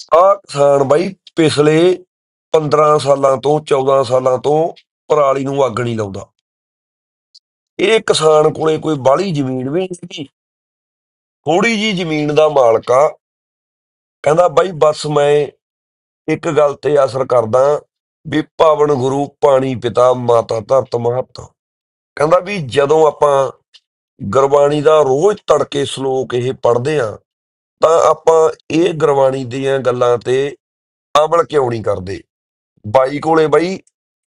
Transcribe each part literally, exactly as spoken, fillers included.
ਆ ਕਿਸਾਨ ਬਾਈ ਪਿਛਲੇ ਪੰਦਰਾਂ ਸਾਲਾਂ ਤੋਂ ਚੌਦਾਂ ਸਾਲਾਂ ਤੋਂ ਪਰਾਲੀ ਨੂੰ ਅੱਗ ਨਹੀਂ ਲਾਉਂਦਾ। ਇਹ ਕਿਸਾਨ ਕੋਲੇ ਕੋਈ ਬਾਹਲੀ ਜ਼ਮੀਨ ਵੀ ਨਹੀਂ ਸੀਗੀ, ਥੋੜੀ ਜੀ ਜ਼ਮੀਨ ਦਾ ਮਾਲਕ ਆ। ਕਹਿੰਦਾ ਬਾਈ ਬਸ ਮੈਂ ਇੱਕ ਗੱਲ ਤੇ ਅਸਰ ਕਰਦਾ ਵੀ ਪਾਵਨ ਗੁਰੂ ਪਾਣੀ ਪਿਤਾ ਮਾਤਾ ਧਰਤ ਮਹਤ। ਕਹਿੰਦਾ ਵੀ ਜਦੋਂ ਆਪਾਂ ਗੁਰਬਾਣੀ ਦਾ ਰੋਜ਼ ਤੜਕੇ ਸ਼ਲੋਕ ਇਹ ਪੜ੍ਹਦੇ ਆ ਤਾਂ ਆਪਾਂ ਇਹ ਗੁਰਬਾਣੀ ਦੀਆਂ ਗੱਲਾਂ ਤੇ ਅਮਲ ਕਿਉਂ ਨਹੀਂ ਕਰਦੇ। ਬਾਈ ਕੋਲੇ ਬਾਈ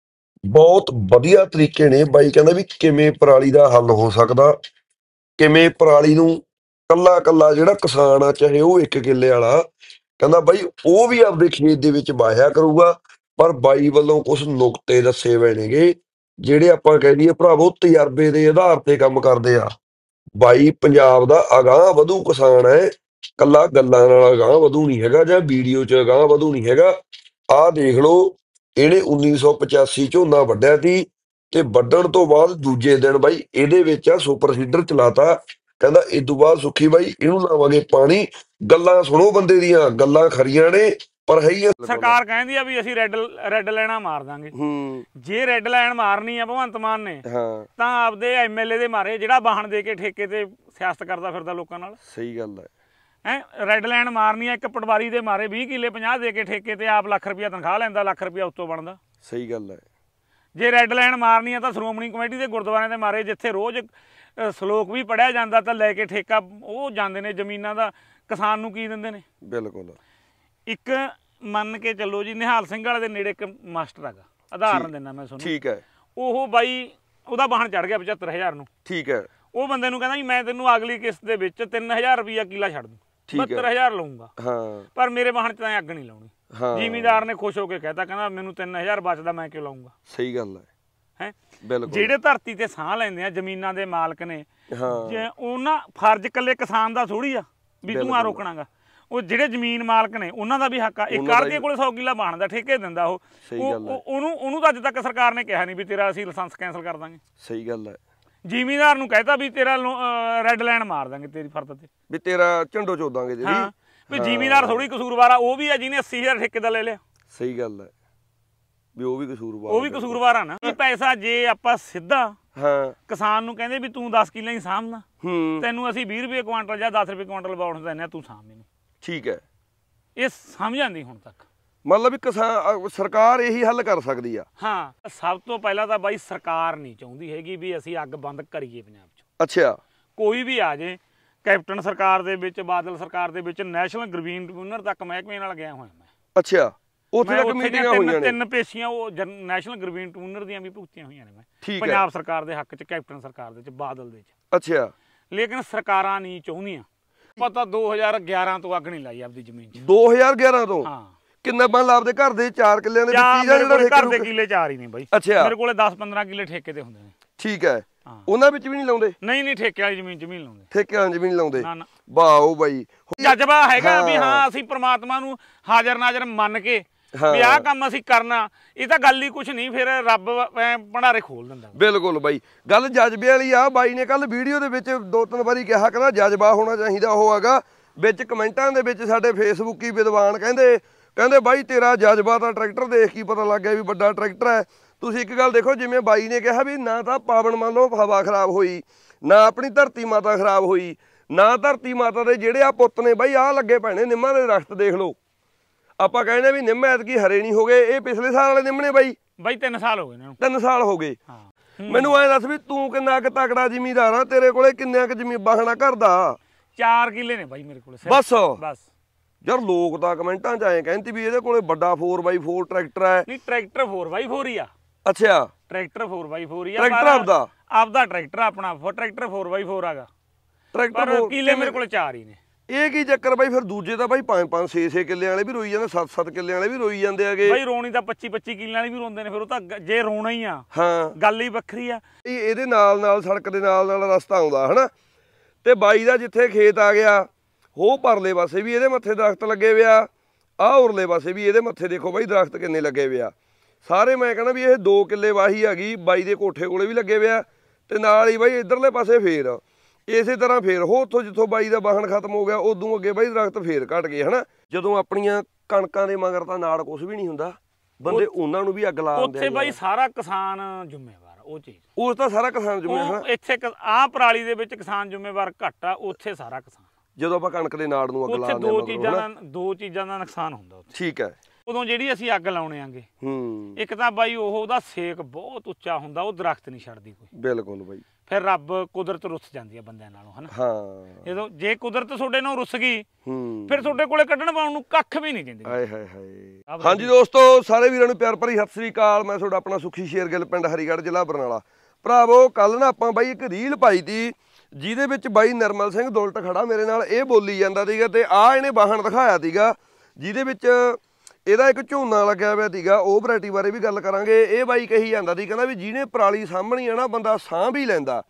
ਬਹੁਤ ਵਧੀਆ ਤਰੀਕੇ ਨੇ। ਬਾਈ ਕਹਿੰਦਾ ਵੀ ਕਿਵੇਂ ਪਰਾਲੀ ਦਾ ਹੱਲ ਹੋ ਸਕਦਾ, ਕਿਵੇਂ ਪਰਾਲੀ ਨੂੰ ਕੱਲਾ ਕੱਲਾ ਜਿਹੜਾ ਕਿਸਾਨ ਆ ਚਾਹੇ ਉਹ ਇੱਕ ਕਿੱਲੇ ਵਾਲਾ, ਕਹਿੰਦਾ ਬਾਈ ਉਹ ਵੀ ਆਪਦੇ ਖੇਤ ਦੇ ਵਿੱਚ ਵਾਹਿਆ ਕਰੂਗਾ। ਪਰ ਬਾਈ ਵੱਲੋਂ ਕੁਝ ਨੁਕਤੇ ਦੱਸੇ ਹੋਏ ਨੇਗੇ ਜਿਹੜੇ ਆਪਾਂ ਕਹਿ ਦਈਏ ਭਰਾਵੋ ਤਜਰਬੇ ਦੇ ਆਧਾਰ ਤੇ ਕੰਮ ਕਰਦੇ ਆ। ਬਾਈ ਪੰਜਾਬ ਦਾ ਅਗਾਂਹ ਵਧੂ ਕਿਸਾਨ ਹੈ, ਕੱਲਾ ਗੱਲਾਂ ਨਾਲ ਅਗਾਂਹ ਵਧੂ ਨਹੀਂ ਹੈਗਾ ਜਾਂ ਵੀਡੀਓ 'ਚ ਅਗਾਂਹ ਵਧੂ ਨਹੀਂ ਹੈਗਾ। ਆਹ ਦੇਖ ਲਓ, ਇਹਨੇ ਉੱਨੀ ਸੌ ਪਚਾਸੀ ਝੋਨਾ ਵੱਢਿਆ ਸੀ ਤੇ ਵੱਢਣ ਤੋਂ ਬਾਅਦ ਦੂਜੇ ਦਿਨ ਬਾਈ ਇਹਦੇ ਵਿੱਚ ਆ ਸੁਪਰ ਸੀਡਰ ਚਲਾਤਾ। ਕਹਿੰਦਾ ਇਸ ਤੋਂ ਬਾਅਦ ਸੁੱਖੀ ਬਾਈ ਇਹਨੂੰ ਲਾਵਾਂਗੇ ਪਾਣੀ। ਗੱਲਾਂ ਸੁਣੋ ਬੰਦੇ ਦੀਆਂ, ਗੱਲਾਂ ਖਰੀਆਂ ਨੇ ਪਰ ਹੈਗੀਆਂ। ਸਰਕਾਰ ਕਹਿੰਦੀ ਆ ਵੀ ਅਸੀਂ ਰੈੱਡ ਰੈੱਡ ਲਾਈਨਾਂ ਮਾਰ ਦਾਂਗੇ। ਹੂੰ ਜੇ ਰੈੱਡ ਲਾਈਨ ਮਾਰਨੀ ਆ ਭਗਵੰਤ ਮਾਨ ਨੇ ਹਾਂ ਤਾਂ ਆਪਦੇ ਐਮਐਲਏ ਦੇ ਮਾਰੇ, ਜਿਹੜਾ ਵਾਹਣ ਦੇ ਕੇ ਠੇਕੇ ਤੇ ਸਿਆਸਤ ਕਰਦਾ ਫਿਰਦਾ ਲੋਕਾਂ ਨਾਲ। ਸਹੀ ਗੱਲ ਹੈ। ਹੈ ਰੈੱਡ ਲਾਈਨ ਮਾਰਨੀ ਆ ਇੱਕ ਪਟਵਾਰੀ ਦੇ ਮਾਰੇ ਵੀਹ ਕਿੱਲੇ ਪੰਜਾਹ ਦੇ ਕੇ ਠੇਕੇ ਤੇ ਆਪ ਲੱਖ ਰੁਪਇਆ ਤਨਖਾਹ ਲੈਂਦਾ, ਲੱਖ ਰੁਪਇਆ ਉੱਤੋਂ ਬਣਦਾ। ਸਹੀ ਗੱਲ ਹੈ। ਜੇ ਰੈੱਡ ਲਾਈਨ ਮਾਰਨੀ ਆ ਤਾਂ ਸ਼੍ਰੋਮਣੀ ਕਮੇਟੀ ਦੇ ਗੁਰਦੁਆਰਿਆਂ ਦੇ ਮਾਰੇ, ਜਿੱਥੇ ਰੋਜ਼ ਸਲੋਕ ਵੀ ਪੜਿਆ ਜਾਂਦਾ ਤਾਂ ਲੈ ਕੇ ਠੇਕਾ ਉਹ ਜਾਂਦੇ ਨੇ ਜ਼ਮੀਨਾਂ ਦਾ, ਕਿਸਾਨ ਨੂੰ ਕੀ ਦਿੰਦੇ ਨੇ। ਬਿਲਕੁਲ। ਇੱਕ ਮੰਨ ਕੇ ਚੱਲੋ ਜੀ, ਨਿਹਾਲ ਸਿੰਘ ਵਾਲੇ ਦੇ ਨੇੜੇ ਇੱਕ ਮਾਸਟਰ ਹੈਗਾ, ਉਦਾਹਰਨ ਦਿੰਦਾ ਮੈਂ ਤੁਹਾਨੂੰ। ਠੀਕ ਹੈ। ਉਹ ਬਾਈ ਉਹਦਾ ਵਾਹਣ ਚੜ ਗਿਆ ਪਝੱਤਰ ਹਜ਼ਾਰ ਨੂੰ। ਠੀਕ ਹੈ। ਉਹ ਬੰਦੇ ਨੂੰ ਕਹਿੰਦਾ ਜੀ ਮੈਂ ਤੈਨੂੰ ਅਗਲੀ ਕਿਸ਼ਤ ਦੇ ਵਿੱਚ ਤਿੰਨ ਹਜ਼ਾਰ ਰੁਪਈਆ ਕਿੱਲਾ ਛੱਡ ਦੂੰ, ਬਹੱਤਰ ਹਜ਼ਾਰ ਲਊਂਗਾ, ਹਾਂ ਪਰ ਮੇਰੇ ਵਾਹਣ 'ਚ ਤਾਂ ਅੱਗ ਨਹੀਂ ਲਾਉਣੀ। ਜ਼ਿਮੀਂਦਾਰ ਨੇ ਖੁਸ਼ ਹੋ ਕੇ ਕਹਿਤਾ, ਕਹਿੰਦਾ ਮੈਨੂੰ ਤਿੰਨ ਹਜ਼ਾਰ ਬਚਦਾ, ਮੈਂ ਕਿਉਂ ਲਾਊਂਗਾ। ਸਹੀ ਗੱਲ ਹੈ। ਹੈ ਬਿਲਕੁਲ। ਜਿਹੜੇ ਧਰਤੀ ਤੇ ਸਾਹ ਲੈਂਦੇ ਆ, ਜ਼ਮੀਨਾਂ ਦੇ ਮਾਲਕ ਨੇ, ਉਹਨਾਂ ਫਰਜ਼ ਇਕੱਲੇ ਕਿਸਾਨ ਦਾ ਥੋੜੀ ਆ ਵੀ ਤੂੰ ਆ ਰੋਕਣਾਗਾ। ਉਹ ਜਿਹੜੇ ਜ਼ਮੀਨ ਮਾਲਕ ਨੇ ਉਹਨਾਂ ਦਾ ਵੀ ਹੱਕ ਆ। ਇੱਕ ਆੜ੍ਹਤੀਏ ਕੋਲੇ ਸੌ ਕਿੱਲਾ ਬਣਦਾ, ਠੇਕੇ ਦਿੰਦਾ ਉਹ, ਉਹਨੂੰ ਉਹਨੂੰ ਤਾਂ ਅੱਜ ਤੱਕ ਸਰਕਾਰ ਨੇ ਕਿਹਾ ਨਹੀਂ ਵੀ ਤੇਰਾ ਅਸੀਂ ਲਾਇਸੈਂਸ ਕੈਂਸਲ ਕਰ ਦਾਂਗੇ। ਸਹੀ ਗੱਲ ਹੈ। ਜ਼ਿਮੀਂਦਾਰ ਨੂੰ ਕਹਿਤਾ ਵੀ ਤੇਰਾ ਰੈੱਡ ਲਾਈਨ ਮਾਰ ਦਾਂਗੇ ਤੇਰੀ ਫਰਦ ਤੇ, ਵੀ ਤੇਰਾ ਝੰਡੋ ਚੋਦਾਂਗੇ ਜਿਹੜੀ। ਹਾਂ ਵੀ ਜ਼ਿਮੀਂਦਾਰ ਥੋੜੀ ਕਸੂਰਵਾਰ ਆ, ਉਹ ਵੀ ਆ ਜਿਹਨੇ ਅੱਸੀ ਹਜ਼ਾਰ ਠੇਕੇ ਦਾ ਲੈ ਲਿਆ। ਸਹੀ ਗੱਲ ਹੈ ਵੀ ਉਹ ਵੀ ਕਸੂਰਵਾਰ, ਉਹ ਵੀ ਕਸੂਰਵਾਰ ਆ ਨਾ। ਇਹ ਪੈਸਾ ਜੇ ਆਪਾਂ ਸਿੱਧਾ ਹਾਂ ਕਿਸਾਨ ਨੂੰ ਕਹਿੰਦੇ ਵੀ ਤੂੰ ਦਸ ਕਿੱਲੇ ਹੀ ਸਾਂਭਣਾ, ਤੈਨੂੰ ਅਸੀਂ ਵੀਹ ਰੁਪਏ ਕੁਆਂਟਲ ਜਾਂ ਦਸ ਰੁਪਏ ਕੁਆਂਟਲ ਬਾਉਣ ਦਿੰਦੇ ਆ, ਤੂੰ ਸਾਂਭ ਮੈਨੂੰ। ਠੀਕ ਹੈ। ਇਹ ਸਮਝ ਆਉਂਦੀ ਹੁਣ ਤੱਕ। ਮਤਲਬ ਵੀ ਕਿਸਾਨ ਸਰਕਾਰ ਇਹੀ ਹੱਲ ਕਰ ਸਕਦੀ ਆ। ਹਾਂ ਸਭ ਤੋਂ ਪਹਿਲਾਂ ਤਾਂ ਬਾਈ ਸਰਕਾਰ ਨਹੀਂ ਚਾਹੁੰਦੀ ਹੈਗੀ ਵੀ ਅਸੀਂ ਅੱਗ ਬੰਦ ਕਰੀਏ ਪੰਜਾਬ 'ਚ। ਅੱਛਾ। ਕੋਈ ਵੀ ਆ ਜੇ, ਕੈਪਟਨ ਸਰਕਾਰ ਦੇ ਵਿੱਚ, ਬਾਦਲ ਸਰਕਾਰ ਦੇ ਵਿੱਚ, ਨੈਸ਼ਨਲ ਗ੍ਰੀਨ ਟ੍ਰਿਬਿਊਨਲ ਤੱਕ ਮਹਿਕਮੇ ਨਾਲ ਗਿਆ ਹੋਇਆ ਮੈਂ। ਅੱਛਾ। ਉੱਥੇ ਤੱਕ ਮੀਟਿੰਗਾਂ ਹੋਈਆਂ ਨੇ। ਤਿੰਨ ਪੇਸ਼ੀਆਂ ਉਹ ਨੈਸ਼ਨਲ ਗ੍ਰੀਨ ਟ੍ਰਿਬਿਊਨਲ ਦੀਆਂ ਵੀ ਭੁਗਤੀਆਂ ਹੋਈਆਂ ਨੇ ਮੈਂ, ਪੰਜਾਬ ਸਰਕਾਰ ਦੇ ਹੱਕ 'ਚ, ਕੈਪਟਨ ਸਰਕਾਰ ਦੇ 'ਚ, ਬਾਦਲ ਦੇ 'ਚ। ਅੱਛਾ। ਲੇਕਿਨ ਸਰਕਾਰਾਂ ਨਹੀਂ ਚਾਹੁੰਦੀਆਂ। ਪਤਾ ਦੋ ਹਜ਼ਾਰ ਗਿਆਰਾਂ ਤੋਂ ਅੱਗ ਨਹੀਂ ਲਾਈ ਆਪਦੀ ਜ਼ਮੀਨ 'ਚ। ਦੋ ਹਜ਼ਾਰ ਗਿਆਰਾਂ ਤੋਂ? ਹਾਂ। ਕਿੰਨਾ ਬੰਨ ਆਪਦੇ ਘਰ ਦੇ ਚਾਰ ਕਿੱਲਿਆਂ ਦੇ ਵਿੱਚ? ਘਰ ਦੇ ਕਿੱਲੇ ਚਾਰ ਹੀ ਨੇ ਬਾਈ। ਅੱਛਾ। ਮੇਰੇ ਕੋਲੇ ਦਸ ਪੰਦਰਾਂ ਕਿੱਲੇ ਠੇਕੇ ਤੇ ਹੁੰਦੇ ਨੇ। ਠੀਕ ਹੈ। ਉਹਨਾਂ ਵਿੱਚ ਵੀ ਨਹੀਂ ਲਾਉਂਦੇ? ਨਹੀਂ ਨਹੀਂ, ਠੇਕੇ ਵਾਲੀ ਜ਼ਮੀਨ 'ਚ ਵੀ ਨਹੀਂ ਲਾਉਂਦੇ। ਠੇਕੇ ਵਾਲੀ ਜ਼ਮੀਨ ਲਾਉਂਦੇ? ਵਾਹ ਬਾਈ, ਜਜ਼ਬਾ ਹੈਗਾ ਵੀ ਹਾਂ ਅਸੀਂ ਪ੍ਰਮਾਤਮਾ ਨੂੰ ਹਾਜ਼ਰ ਨਾਜ਼ਰ ਮੰਨ ਕੇ ਵੀ ਆਹ ਕੰਮ ਅਸੀਂ ਕਰਨਾ। ਇਹ ਤਾਂ ਗੱਲ ਹੀ ਕੁਛ ਨਹੀਂ, ਫਿਰ ਰੱਬ ਭੰਡਾਰੇ ਖੋਲ ਦਿੰਦਾ। ਬਿਲਕੁਲ ਬਾਈ, ਗੱਲ ਜਜ਼ਬੇ ਵਾਲੀ ਆ। ਬਾਈ ਨੇ ਕੱਲ ਵੀਡੀਓ ਦੇ ਵਿੱਚ ਦੋ ਤਿੰਨ ਵਾਰੀ ਕਿਹਾ, ਕਹਿੰਦਾ ਜਜ਼ਬਾ ਹੋਣਾ ਚਾਹੀਦਾ। ਉਹ ਹੈਗਾ ਵਿੱਚ ਕਮੈਂਟਾਂ ਦੇ ਵਿੱਚ ਸਾਡੇ ਫੇਸਬੁੱਕੀ ਵਿਦਵਾਨ ਕਹਿੰਦੇ ਕਹਿੰਦੇ ਬਾਈ ਤੇਰਾ ਜਜ਼ਬਾ ਤਾਂ ਟਰੈਕਟਰ ਦੇਖ ਕੇ ਪਤਾ ਲੱਗ ਗਿਆ ਵੀ ਵੱਡਾ ਟਰੈਕਟਰ ਹੈ। ਤੁਸੀਂ ਇੱਕ ਗੱਲ ਦੇਖੋ, ਜਿਵੇਂ ਬਾਈ ਨੇ ਕਿਹਾ ਵੀ ਨਾ ਤਾਂ ਪਾਵਨ ਮੰਨ ਲਓ ਹਵਾ ਖਰਾਬ ਹੋਈ, ਨਾ ਆਪਣੀ ਧਰਤੀ ਮਾਤਾ ਖਰਾਬ ਹੋਈ, ਨਾ ਧਰਤੀ ਮਾਤਾ ਦੇ ਜਿਹੜੇ ਆ ਪੁੱਤ ਨੇ ਬਾਈ ਆਹ ਲੱਗੇ ਪੈਣੇ ਨਿੰਮਾਂ ਦੇ ਦਰਖਤ ਦੇਖ ਲਓ। ਆਪਾਂ ਕਹਿੰਦੇ ਵੀ ਨਿੰਮ ਐਤਕੀ ਹਰੇ ਨਹੀਂ ਹੋ ਗਏ, ਇਹ ਪਿਛਲੇ ਸਾਲ ਵਾਲੇ ਨਿੰਮ ਨੇ ਬਾਈ। ਬਾਈ ਤਿੰਨ ਸਾਲ ਹੋ ਗਏ ਇਹਨਾਂ ਨੂੰ। ਤਿੰਨ ਸਾਲ ਹੋ ਗਏ। ਮੈਨੂੰ ਐਂ ਦੱਸ ਵੀ ਤੂੰ ਕਿੰਨਾ ਕੁ ਤਕੜਾ ਜ਼ਿਮੀਂਦਾਰ ਆ, ਤੇਰੇ ਕੋਲੇ ਕਿੰਨਾ ਕੁ ਜ਼ਮੀਨ ਬਾਹਣਾ ਘਰ ਦਾ? ਚਾਰ ਕਿੱਲੇ ਨੇ ਬਾਈ ਮੇਰੇ ਕੋਲੇ ਬਸ। ਬਸ ਯਾਰ ਲੋਕ ਤਾਂ ਕਮੈਂਟਾਂ 'ਚ ਐਂ ਕਹਿੰਦੇ ਵੀ ਇਹਦੇ ਕੋਲੇ ਵੱਡਾ ਫੋਰ ਬਾਈ ਫੋਰ ਟਰੈਕਟਰ ਹੈ। ਨਹੀਂ, ਟਰੈਕਟਰ ਫੋਰ ਬਾਈ ਫੋਰ ਹੀ ਆ। ਅੱਛਾ। ਟਰੈਕਟਰ ਫੋਰ ਬਾਈ ਫੋਰ ਹੀ ਆ। ਟਰੈਕਟਰ ਆਪਦਾ? ਆਪਦਾ ਟਰੈਕਟਰ ਆਪਣਾ ਟਰੈਕਟਰ ਫੋਰ ਬਾਈ ਫੋਰ ਹੈਗਾ। ਟਰੈਕਟਰ ਕਿੱਲੇ ਮੇਰੇ ਕੋਲੇ ਚਾਰ ਹੀ ਨੇ। ਇਹ ਕੀ ਚੱਕਰ ਬਾਈ? ਫਿਰ ਦੂਜੇ ਤਾਂ ਬਾਈ ਪੰਜ ਪੰਜ ਛੇ ਛੇ ਕਿੱਲਿਆਂ ਵਾਲੇ ਵੀ ਰੋਈ ਜਾਂਦੇ, ਸੱਤ ਸੱਤ ਕਿੱਲਿਆਂ ਵਾਲੇ ਵੀ ਰੋਈ ਜਾਂਦੇ ਹੈਗੇ। ਬਾਈ ਰੋਣੀ ਤਾਂ ਪੱਚੀ ਪੱਚੀ ਕਿੱਲਿਆਂ ਵਾਲੇ ਵੀ ਰੋਂਦੇ ਨੇ। ਫਿਰ ਉਹ ਤਾਂ ਜੇ ਰੋਣਾ ਹੀ ਆ, ਹਾਂ, ਗੱਲ ਹੀ ਵੱਖਰੀ ਆ। ਇਹ ਇਹਦੇ ਨਾਲ ਨਾਲ ਸੜਕ ਦੇ ਨਾਲ ਨਾਲ ਰਸਤਾ ਆਉਂਦਾ ਹਨਾ, ਤੇ ਬਾਈ ਦਾ ਜਿੱਥੇ ਖੇਤ ਆ ਗਿਆ ਉਹ ਪਰਲੇ ਪਾਸੇ ਵੀ ਇਹਦੇ ਮੱਥੇ ਦਰਖਤ ਲੱਗੇ ਵੇ ਆ, ਆਹ ਉਰਲੇ ਪਾਸੇ ਵੀ ਇਹਦੇ ਮੱਥੇ ਦੇਖੋ ਬਾਈ ਦਰਖਤ ਕਿੰਨੇ ਲੱਗੇ ਵੇ ਆ ਸਾਰੇ। ਮੈਂ ਕਹਿੰਦਾ ਵੀ ਇਹ ਦੋ ਕਿੱਲੇ ਵਾਹੀ ਹੈਗੀ, ਬਾਈ ਦੇ ਕੋਠੇ ਕੋਲੇ ਵੀ ਲੱਗੇ ਵੇ ਆ, ਤੇ ਨਾਲ ਹੀ ਬਾਈ ਇੱਧਰਲੇ ਪਾਸੇ ਫੇਰ ਇਸੇ ਤਰ੍ਹਾਂ ਫੇਰ ਹੋ ਉੱਥੋਂ ਜਿੱਥੋਂ ਬਾਈ ਦਾ ਵਾਹਣ ਖਤਮ ਹੋ ਗਿਆ ਉਦੋਂ ਅੱਗੇ ਬਾਈ ਦਰਖਤ ਫੇਰ ਘਟ ਗਏ ਹਨਾ। ਜਦੋਂ ਆਪਣੀਆਂ ਕਣਕਾਂ ਦੇ ਮਗਰ ਤਾਂ ਨਾਲ ਕੁਝ ਵੀ ਨਹੀਂ ਹੁੰਦਾ, ਬੰਦੇ ਉਹਨਾਂ ਨੂੰ ਵੀ ਅੱਗ ਲਾ ਦਿੰਦੇ ਉੱਥੇ ਬਾਈ ਸਾਰਾ ਕਿਸਾਨ ਜ਼ਿੰਮੇਵਾਰ ਉਹ ਚੀਜ਼, ਉਸ ਤਾਂ ਸਾਰਾ ਕਿਸਾਨ ਜ਼ਿੰਮੇਵਾਰ। ਇੱਥੇ ਆਹ ਪਰਾਲੀ ਦੇ ਵਿੱਚ ਕਿਸਾਨ ਜ਼ਿੰਮੇਵਾਰ ਘੱਟ ਆ, ਉੱਥੇ ਸਾਰਾ ਕਿਸਾਨ। ਜਦੋਂ ਆਪਾਂ ਕਣਕ ਦੇ ਨਾੜ ਨੂੰ ਅੱਗ ਲਾ ਦਿੰਦੇ ਦੋ ਚੀਜ਼ਾਂ ਦਾ ਦੋ ਚੀਜ਼ਾਂ ਦਾ ਨੁਕਸਾਨ ਹੁੰਦਾ ਉੱਥੇ। ਠੀਕ ਹੈ। ਉਦੋਂ ਜਿਹੜੀ ਅਸੀਂ ਅੱਗ ਲਾਉਣੇ ਆਂਗੇ, ਹੂੰ, ਇੱਕ ਤਾਂ ਬਾਈ ਉਹ ਉਹਦਾ ਸੇਕ ਬਹੁਤ ਉੱਚਾ ਹੁੰਦਾ, ਉਹ ਦਰਖਤ ਨਹੀਂ ਛੱਡਦੀ ਕੋਈ। ਬਿਲਕੁਲ ਬਾਈ। ਫਿਰ ਰੱਬ ਕੁਦਰਤ ਰੁੱਸ ਜਾਂਦੀ ਆ ਬੰਦਿਆਂ ਨਾਲੋਂ, ਹਨਾ। ਹਾਂ, ਜਦੋਂ ਜੇ ਕੁਦਰਤ ਤੁਹਾਡੇ ਨਾਲ ਰੁੱਸ ਗਈ, ਹੂੰ, ਫਿਰ ਤੁਹਾਡੇ ਕੋਲੇ ਕੱਢਣ ਪਾਉਣ ਨੂੰ ਕੱਖ ਵੀ ਨਹੀਂ ਦਿੰਦੀ। ਹਾਏ ਹਾਏ ਹਾਏ। ਹਾਂਜੀ ਦੋਸਤੋ, ਸਾਰੇ ਵੀਰਾਂ ਨੂੰ ਪਿਆਰ ਭਰੀ ਸਤਿ ਸ੍ਰੀ ਅਕਾਲ। ਮੈਂ ਤੁਹਾਡਾ ਆਪਣਾ ਸੁਖੀ ਸ਼ੇਰਗਿੱਲ, ਪਿੰਡ ਹਰੀਗੜ੍ਹ, ਜ਼ਿਲ੍ਹਾ ਬਰਨਾਲਾ। ਭਰਾਵੋ, ਕੱਲ ਨਾ ਆਪਾਂ ਬਾਈ ਇੱਕ ਰੀਲ ਪਾਈ ਤੀ, ਜਿਹਦੇ ਵਿੱਚ ਬਾਈ ਨਿਰਮਲ ਸਿੰਘ ਦੁਲਟ ਖੜਾ ਮੇਰੇ ਨਾਲ, ਇਹ ਬੋਲੀ ਜਾਂਦਾ ਸੀਗਾ ਤੇ ਆ ਇਹਨੇ ਵਾਹਣ ਦਿਖਾਇਆ ਸੀਗਾ, ਜਿਹਦੇ ਵਿੱਚ ਇਹਦਾ ਇੱਕ ਝੋਨਾ ਲੱਗਿਆ ਹੋਇਆ ਸੀਗਾ। ਉਹ ਵੈਰਾਈਟੀ ਬਾਰੇ ਵੀ ਗੱਲ ਕਰਾਂਗੇ। ਇਹ ਬਾਈ ਕਹੀ ਜਾਂਦਾ ਸੀ, ਕਹਿੰਦਾ ਵੀ ਜਿਹਨੇ ਪਰਾਲੀ ਸਾਂਭਣੀ ਆ ਨਾ, ਬੰਦਾ ਸਾਂਭ ਹੀ ਲੈਂਦਾ,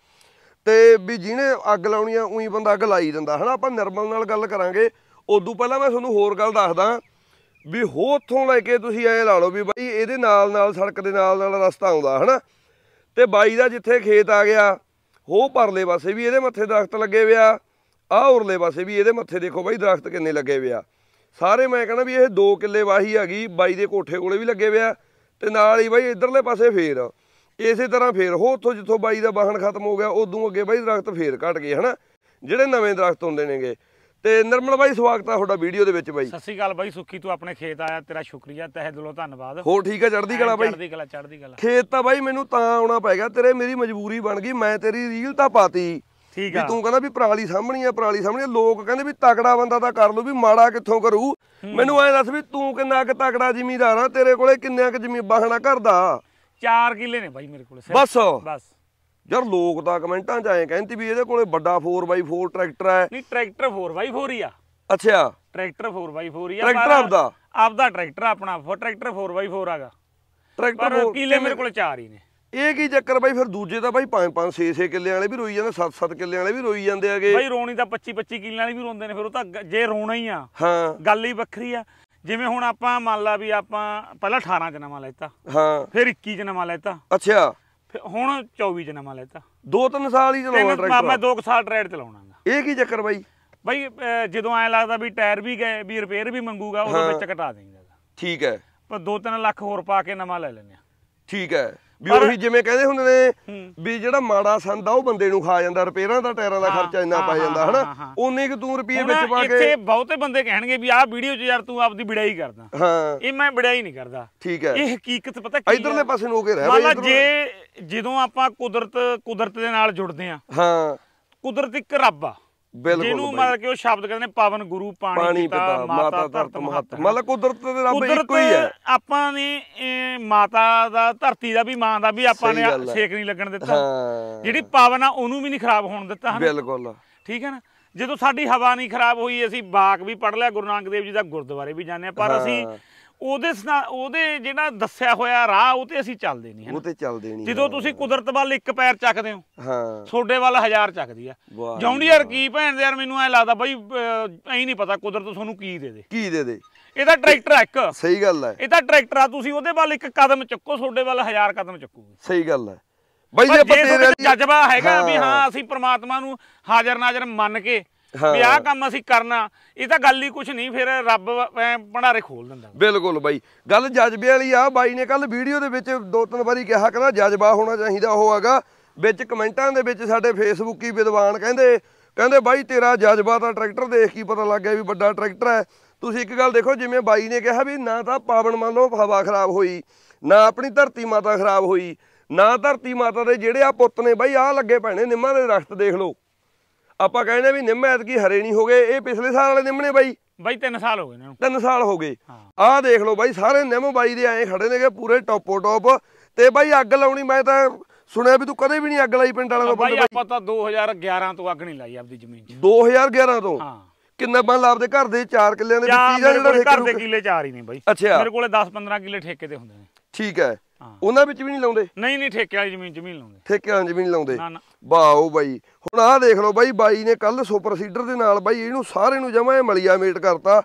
ਤੇ ਵੀ ਜਿਹਨੇ ਅੱਗ ਲਾਉਣੀ ਆ ਉਹੀ ਬੰਦਾ ਅੱਗ ਲਾਈ ਦਿੰਦਾ, ਹਨਾ। ਆਪਾਂ ਨਿਰਮਲ ਨਾਲ ਗੱਲ ਕਰਾਂਗੇ। ਉਦੋਂ ਪਹਿਲਾਂ ਮੈਂ ਤੁਹਾਨੂੰ ਹੋਰ ਗੱਲ ਦੱਸਦਾ ਵੀ ਹੋ ਉੱਥੋਂ ਲੈ ਕੇ ਤੁਸੀਂ ਐਂ ਲਾ ਲਓ ਵੀ ਬਾਈ ਇਹਦੇ ਨਾਲ ਨਾਲ ਸੜਕ ਦੇ ਨਾਲ ਨਾਲ ਰਸਤਾ ਆਉਂਦਾ, ਹਨਾ। ਤੇ ਬਾਈ ਦਾ ਜਿੱਥੇ ਖੇਤ ਆ ਗਿਆ, ਉਹ ਪਰਲੇ ਪਾਸੇ ਵੀ ਇਹਦੇ ਮੱਥੇ ਦਰਖਤ ਲੱਗੇ ਵਿਆ, ਆਹ ਉਰਲੇ ਪਾਸੇ ਵੀ ਇਹਦੇ ਮੱਥੇ ਦੇਖੋ ਬਾਈ ਦਰਖਤ ਕਿੰਨੇ ਲੱਗੇ ਵਿਆ। ਸਾਰੇ ਮੈਂ ਕਹਿੰਦਾ ਵੀ ਇਹ ਦੋ ਕਿੱਲੇ ਵਾਹੀ ਹੈਗੀ। ਬਾਈ ਦੇ ਕੋਠੇ ਕੋਲੇ ਵੀ ਲੱਗੇ ਵਿਆ, ਤੇ ਨਾਲ ਹੀ ਬਾਈ ਇੱਧਰਲੇ ਪਾਸੇ ਫੇਰ ਇਸੇ ਤਰ੍ਹਾਂ ਫੇਰ ਹੋ ਉੱਥੋਂ ਜਿੱਥੋਂ ਬਾਈ ਦਾ ਵਾਹਣ ਖਤਮ ਹੋ ਗਿਆ, ਉਦੋਂ ਅੱਗੇ ਬਾਈ ਦਰਖਤ ਫੇਰ ਘਟ ਗਏ, ਹਨਾ, ਜਿਹੜੇ ਨਵੇਂ ਦਰਖਤ ਹੁੰਦੇ ਨੇਗੇ। ਤੇ ਨਿਰਮਲ ਬਾਈ, ਸਵਾਗਤ ਆ ਤੁਹਾਡਾ ਵੀਡੀਓ ਦੇ ਵਿੱਚ ਬਾਈ। ਸਤਿ ਸ਼੍ਰੀ ਅਕਾਲ ਬਾਈ ਸੁੱਖੀ, ਤੂੰ ਆਪਣੇ ਖੇਤ ਆਇਆ, ਤੇਰਾ ਸ਼ੁਕਰੀਆ, ਤਹਿ ਦਿਲੋਂ ਧੰਨਵਾਦ। ਹੋਰ ਠੀਕ ਆ, ਚੜ੍ਹਦੀ ਕਲਾ ਬਾਈ? ਚੜ੍ਹਦੀ ਕਲਾ, ਚੜ੍ਹਦੀ ਕਲਾ। ਖੇਤ ਤਾਂ ਬਾਈ ਮੈਨੂੰ ਤਾਂ ਆਉਣਾ ਪੈ ਗਿਆ, ਤੇਰੇ ਮੇਰੀ ਮਜਬੂਰੀ ਬਣ ਗਈ। ਮੈਂ ਤੇਰੀ ਰੀਲ ਤਾਂ ਪਾਤੀ, ਠੀਕ ਆ, ਤੂੰ ਕਹਿੰਦਾ ਵੀ ਪਰਾਲੀ ਸਾਹਮਣੀ ਆ, ਪਰਾਲੀ ਸਾਹਮਣੀ। ਲੋਕ ਕਹਿੰਦੇ ਵੀ ਤਕੜਾ ਬੰਦਾ ਤਾਂ ਕਰ ਲੂ, ਵੀ ਮਾੜਾ ਕਿੱਥੋਂ ਕਰੂ। ਮੈਨੂੰ ਐਂ ਦੱਸ ਵੀ ਤੂੰ ਕਿੰਨਾ ਕੁ ਤਕੜਾ ਜ਼ਿਮੀਂਦਾਰ ਆ, ਤੇਰੇ ਕੋਲੇ ਕਿੰਨਾ ਕੁ ਜ਼ਮੀਨ ਬਾਹਣਾ ਘਰ ਦਾ? ਚਾਰ ਕਿੱਲੇ ਨੇ ਬਾਈ ਮੇਰੇ ਕੋਲੇ ਬਸ ਬਸ। ਯਾਰ ਲੋਕ ਤਾਂ ਕਮੈਂਟਾਂ 'ਚ ਆਏ ਕਹਿੰਦੇ ਵੀ ਇਹਦੇ ਕੋਲੇ ਵੱਡਾ ਫੋਰ ਬਾਈ ਫੋਰ ਟਰੈਕਟਰ ਹੈ। ਨਹੀਂ, ਟਰੈਕਟਰ ਫੋਰ ਬਾਈ ਫੋਰ ਹੀ ਆ। ਅੱਛਾ, ਟਰੈਕਟਰ ਫੋਰ ਬਾਈ ਫੋਰ ਹੀ ਆ। ਟਰੈਕਟਰ ਆਪਦਾ ਆਪਦਾ ਟਰੈਕਟਰ ਆਪਣਾ ਟਰੈਕਟਰ ਫੋਰ ਬਾਈ ਫੋਰ ਆਗਾ। ਟਰੈਕਟਰ ਪਰ ਕਿੱਲੇ ਮੇਰੇ ਕੋਲੇ ਚਾਰ ਹੀ ਨੇ। ਇਹ ਕੀ ਚੱਕਰ ਬਾਈ? ਫਿਰ ਦੂਜੇ ਤਾਂ ਬਾਈ ਪੰਜ ਪੰਜ ਛੇ ਛੇ ਕਿੱਲੇ ਵਾਲੇ ਵੀ ਰੋਈ ਜਾਂਦੇ, ਸੱਤ ਸੱਤ ਕਿੱਲੇ ਵਾਲੇ ਵੀ ਰੋਈ ਜਾਂਦੇ ਹੈਗੇ ਬਾਈ। ਰੋਣੀ ਤਾਂ ਪੱਚੀ ਪੱਚੀ ਕਿੱਲੇ ਵਾਲੇ ਵੀ ਰੋਂਦੇ ਨੇ, ਫਿਰ ਉਹ ਤਾਂ ਜੇ ਰੋਣਾ ਹੀ ਆ, ਹਾਂ, ਗੱਲ ਹੀ ਵੱਖਰੀ ਆ। ਜਿਵੇਂ ਹੁਣ ਆਪਾਂ ਮੰਨ ਲਾ ਵੀ ਆਪਾਂ ਪਹਿਲਾਂ ਅਠਾਰਾਂ ਚ ਨਵਾਂ ਲੈਤਾ, ਹਾਂ, ਫਿਰ ਇੱਕੀ ਚ ਨਵਾਂ ਲੈਤਾ, ਅੱਛਾ, ਫਿਰ ਹੁਣ ਚੌਵੀ ਚ ਨਵਾਂ ਲੈਤਾ। ਦੋ ਤਿੰਨ ਸਾਲ ਹੀ ਚਲਾਉਣਾ ਟਰੈਕਟਰ? ਮੈਂ ਦੋ ਕੁ ਸਾਲ ਟਰੈਡ ਚਲਾਉਣਾਗਾ। ਇਹ ਕੀ ਚੱਕਰ ਬਾਈ? ਬਾਈ ਜਦੋਂ ਐਂ ਲੱਗਦਾ ਵੀ ਟਾਇਰ ਵੀ ਗਏ, ਵੀ ਰਿਪੇਅਰ ਵੀ ਮੰਗੂਗਾ, ਉਹਦੇ ਵਿੱਚ ਘਟਾ ਦੇਈਦਾ। ਠੀਕ ਹੈ। ਪਰ ਦੋ ਤਿੰਨ ਲੱਖ ਹੋਰ ਪਾ ਕੇ ਨਵਾਂ ਲੈ ਲੈਂਦੇ ਆ। ਠੀਕ ਹੈ। ਵੀ ਉਹੀ ਜਿਵੇਂ ਕਹਿੰਦੇ ਹੁੰਦੇ ਨੇ ਵੀ ਜਿਹੜਾ ਮਾੜਾ ਸੰਦ ਆ ਉਹ ਬੰਦੇ ਨੂੰ ਖਾ ਜਾਂਦਾ, ਰਿਪੇਅਰਾਂ ਦਾ ਟਾਇਰਾਂ ਦਾ ਖਰਚਾ ਇੰਨਾ ਪੈ ਜਾਂਦਾ, ਹਨਾ। ਉਨੇ ਕਿ ਤੂੰ ਰੁਪਏ ਵਿੱਚ ਪਾ ਕੇ। ਇੱਥੇ ਬਹੁਤੇ ਬੰਦੇ ਕਹਿਣਗੇ ਵੀ ਆਹ ਵੀਡੀਓ 'ਚ ਯਾਰ ਤੂੰ ਆਪਦੀ ਵਿੜਾਈ ਕਰਦਾ। ਹਾਂ, ਇਹ ਮੈਂ ਵਿੜਾਈ ਨਹੀਂ ਕਰਦਾ। ਠੀਕ ਹੈ। ਇਹ ਹਕੀਕਤ ਪਤਾ ਕੀ ਇਧਰਲੇ ਪਾਸੇ ਨੂੰ ਹੋ ਕੇ ਰਹਿ ਮੰਨ ਲਾ ਜੇ ਜਦੋਂ ਆਪਾਂ ਕੁਦਰਤ ਕੁਦਰਤ ਦੇ ਨਾਲ ਜੁੜਦੇ ਆ, ਹਾਂ, ਕੁਦਰਤ ਇੱਕ ਰੱਬ ਆ, ਜਿਹਨੂੰ ਮਤਲਬ ਕਿ ਉਹ ਸ਼ਬਦ ਕਹਿੰਦੇ ਨੇ ਪਵਨ ਗੁਰੂ ਪਾਣੀ ਪਿਤਾ ਮਾਤਾ ਧਰਤ ਮਹੱਤ। ਮਤਲਬ ਕੁਦਰਤ ਦੇ ਰੱਬ ਇੱਕੋ ਹੀ ਹੈ। ਆਪਾਂ ਨੇ ਮਾਤਾ ਦਾ, ਧਰਤੀ ਦਾ ਵੀ, ਮਾਂ ਦਾ ਵੀ ਆਪਾਂ ਨੇ ਸੇਕ ਨਹੀਂ ਲੱਗਣ ਦਿੱਤਾ। ਜਿਹੜੀ ਪਵਨ ਆ ਉਹਨੂੰ ਵੀ ਨਹੀਂ ਖਰਾਬ ਹੋਣ ਦਿੱਤਾ। ਬਿਲਕੁਲ, ਠੀਕ ਹੈ ਨਾ। ਜਦੋਂ ਸਾਡੀ ਹਵਾ ਨਹੀਂ ਖਰਾਬ ਹੋਈ, ਅਸੀਂ ਬਾਗ ਵੀ ਪੜ੍ਹ ਲਿਆ, ਗੁਰੂ ਨਾਨਕ ਦੇਵ ਜੀ ਦਾ ਗੁਰਦੁਆਰੇ ਵੀ ਜਾਂਦੇ ਆ, ਪਰ ਅਸੀਂ ਉਹਦੇ ਉਹਦੇ ਜਿਹੜਾ ਦੱਸਿਆ ਹੋਇਆ ਰਾਹ ਉਹ ਤੇ ਅਸੀਂ ਚੱਲਦੇ ਨਹੀਂ, ਉਹ ਤੇ ਚੱਲਦੇ ਨਹੀਂ। ਜਦੋਂ ਤੁਸੀਂ ਕੁਦਰਤ ਵੱਲ ਇੱਕ ਪੈਰ ਚੱਕਦੇ ਹੋ, ਹਾਂ, ਤੁਹਾਡੇ ਵੱਲ ਹਜ਼ਾਰ ਚੱਕਦੀ ਆ। ਜੌਂਡੀ ਯਾਰ ਕੀ ਭੈਣ ਦੇ ਯਾਰ, ਮੈਨੂੰ ਐ ਲੱਗਦਾ ਬਾਈ ਐਂ ਨਹੀਂ ਪਤਾ ਕੁਦਰਤ ਤੁਹਾਨੂੰ ਕੀ ਦੇ ਦੇ, ਕੀ ਦੇ ਦੇ। ਇਹਦਾ ਟਰੈਕਟਰ ਆ ਇੱਕ। ਸਹੀ ਗੱਲ ਹੈ। ਇਹਦਾ ਟਰੈਕਟਰ ਆ, ਤੁਸੀਂ ਉਹਦੇ ਵੱਲ ਇੱਕ ਕਦਮ ਚੱਕੋ, ਤੁਹਾਡੇ ਵੱਲ ਹਜ਼ਾਰ ਕਦਮ ਚੱਕੂਗਾ। ਸਹੀ ਗੱਲ ਹੈ ਬਾਈ। ਜੇ ਜਜ਼ਬਾ ਹੈਗਾ ਵੀ ਹਾਂ ਅਸੀਂ ਪ੍ਰਮਾਤਮਾ ਨੂੰ ਹਾਜ਼ਰ ਨਾਜ਼ਰ ਮੰਨ ਕੇ ਵੀ ਆਹ ਕੰਮ ਅਸੀਂ ਕਰਨਾ, ਇਹ ਤਾਂ ਗੱਲ ਹੀ ਕੁਛ ਨਹੀਂ, ਫਿਰ ਰੱਬ ਭੰਡਾਰੇ ਖੋਲ ਦਿੰਦਾ। ਬਿਲਕੁਲ ਬਾਈ, ਗੱਲ ਜਜ਼ਬੇ ਵਾਲੀ ਆ। ਬਾਈ ਨੇ ਕੱਲ ਵੀਡੀਓ ਦੇ ਵਿੱਚ ਦੋ ਤਿੰਨ ਵਾਰੀ ਕਿਹਾ, ਕਹਿੰਦਾ ਜਜ਼ਬਾ ਹੋਣਾ ਚਾਹੀਦਾ। ਉਹ ਹੈਗਾ ਵਿੱਚ ਕਮੈਂਟਾਂ ਦੇ ਵਿੱਚ ਸਾਡੇ ਫੇਸਬੁੱਕੀ ਵਿਦਵਾਨ ਕਹਿੰਦੇ ਕਹਿੰਦੇ ਬਾਈ ਤੇਰਾ ਜਜ਼ਬਾ ਤਾਂ ਟਰੈਕਟਰ ਦੇਖ ਕੇ ਪਤਾ ਲੱਗ ਗਿਆ ਵੀ ਵੱਡਾ ਟਰੈਕਟਰ ਹੈ। ਤੁਸੀਂ ਇੱਕ ਗੱਲ ਦੇਖੋ, ਜਿਵੇਂ ਬਾਈ ਨੇ ਕਿਹਾ ਵੀ ਨਾ ਤਾਂ ਪਾਵਨ ਮੰਨ ਲਓ ਹਵਾ ਖਰਾਬ ਹੋਈ, ਨਾ ਆਪਣੀ ਧਰਤੀ ਮਾਤਾ ਖਰਾਬ ਹੋਈ, ਨਾ ਧਰਤੀ ਮਾਤਾ ਦੇ ਜਿਹੜੇ ਆ ਪੁੱਤ ਨੇ ਬਾਈ ਆਹ ਲੱਗੇ ਪੈਣੇ ਨਿੰਮਾਂ ਦੇ ਦਰਖਤ ਦੇਖ ਲਓ। ਆਪਾਂ ਕਹਿੰਦੇ ਵੀ ਨਿੰਮ ਐਤਕੀ ਹਰੇ ਨਹੀਂ ਹੋ ਗਏ, ਇਹ ਪਿਛਲੇ ਸਾਲ ਵਾਲੇ ਨਿੰਮ ਨੇ ਬਾਈ। ਬਾਈ ਤਿੰਨ ਸਾਲ ਹੋ ਗਏ ਇਹਨਾਂ ਨੂੰ, ਤਿੰਨ ਸਾਲ ਹੋ ਗਏ। ਆਹ ਦੇਖ ਲਓ ਬਾਈ, ਸਾਰੇ ਨਿੰਮ ਬਾਈ ਦੇ ਐਂ ਖੜੇ ਨੇਗੇ ਪੂਰੇ ਟੋਪੋ ਟੋਪ। ਤੇ ਬਾਈ ਅੱਗ ਲਾਉਣੀ, ਮੈਂ ਤਾਂ ਸੁਣਿਆ ਵੀ ਤੂੰ ਕਦੇ ਵੀ ਨਹੀਂ ਅੱਗ ਲਾਈ ਪਿੰਡ ਵਾਲਿਆਂ ਤੋਂ। ਬਾਈ ਆਪਾਂ ਤਾਂ ਦੋ ਹਜ਼ਾਰ ਗਿਆਰਾਂ ਤੋਂ ਅੱਗ ਨਹੀਂ ਲਾਈ ਆਪਦੀ ਜ਼ਮੀਨ 'ਚ। ਦੋ ਹਜ਼ਾਰ ਗਿਆਰਾਂ ਤੋਂ? ਹਾਂ। ਕਿੰਨਾ ਮੰਨ ਲਾ ਆਪਦੇ ਘਰ ਦੇ ਚਾਰ ਕਿੱਲਿਆਂ ਦੇ ਵਿੱਚ ਘਰ ਦੇ ਕਿੱਲੇ ਚਾਰ ਹੀ ਨੇ ਬਾਈ। ਅੱਛਾ, ਮੇਰੇ ਕੋਲੇ ਦਸ ਪੰਦਰਾਂ ਕਿੱਲੇ ਠੇਕੇ ਤੇ ਹੁੰਦੇ ਨੇ। ਠੀਕ ਹੈ। ਉਹਨਾਂ ਵਿੱਚ ਵੀ ਨਹੀਂ ਲਾਉਂਦੇ? ਨਹੀਂ ਨਹੀਂ, ਠੇਕੇ ਵਾਲੀ ਜ਼ਮੀਨ 'ਚ ਵੀ ਨਹੀਂ ਲਾਉਂਦੇ। ਠੇਕੇ ਵਾਲੀ ਜ਼ਮੀਨ ਲਾਉਂਦੇ? ਵਾਓ ਬਾਈ। ਹੁਣ ਆਹ ਦੇਖ ਲਓ ਬਾਈ, ਬਾਈ ਨੇ ਕੱਲ ਸੁਪਰ ਸੀਡਰ ਦੇ ਨਾਲ ਬਾਈ ਇਹਨੂੰ ਸਾਰੇ ਨੂੰ ਜਮਾ ਮਲੀਆ ਮੇਟ ਕਰਤਾ।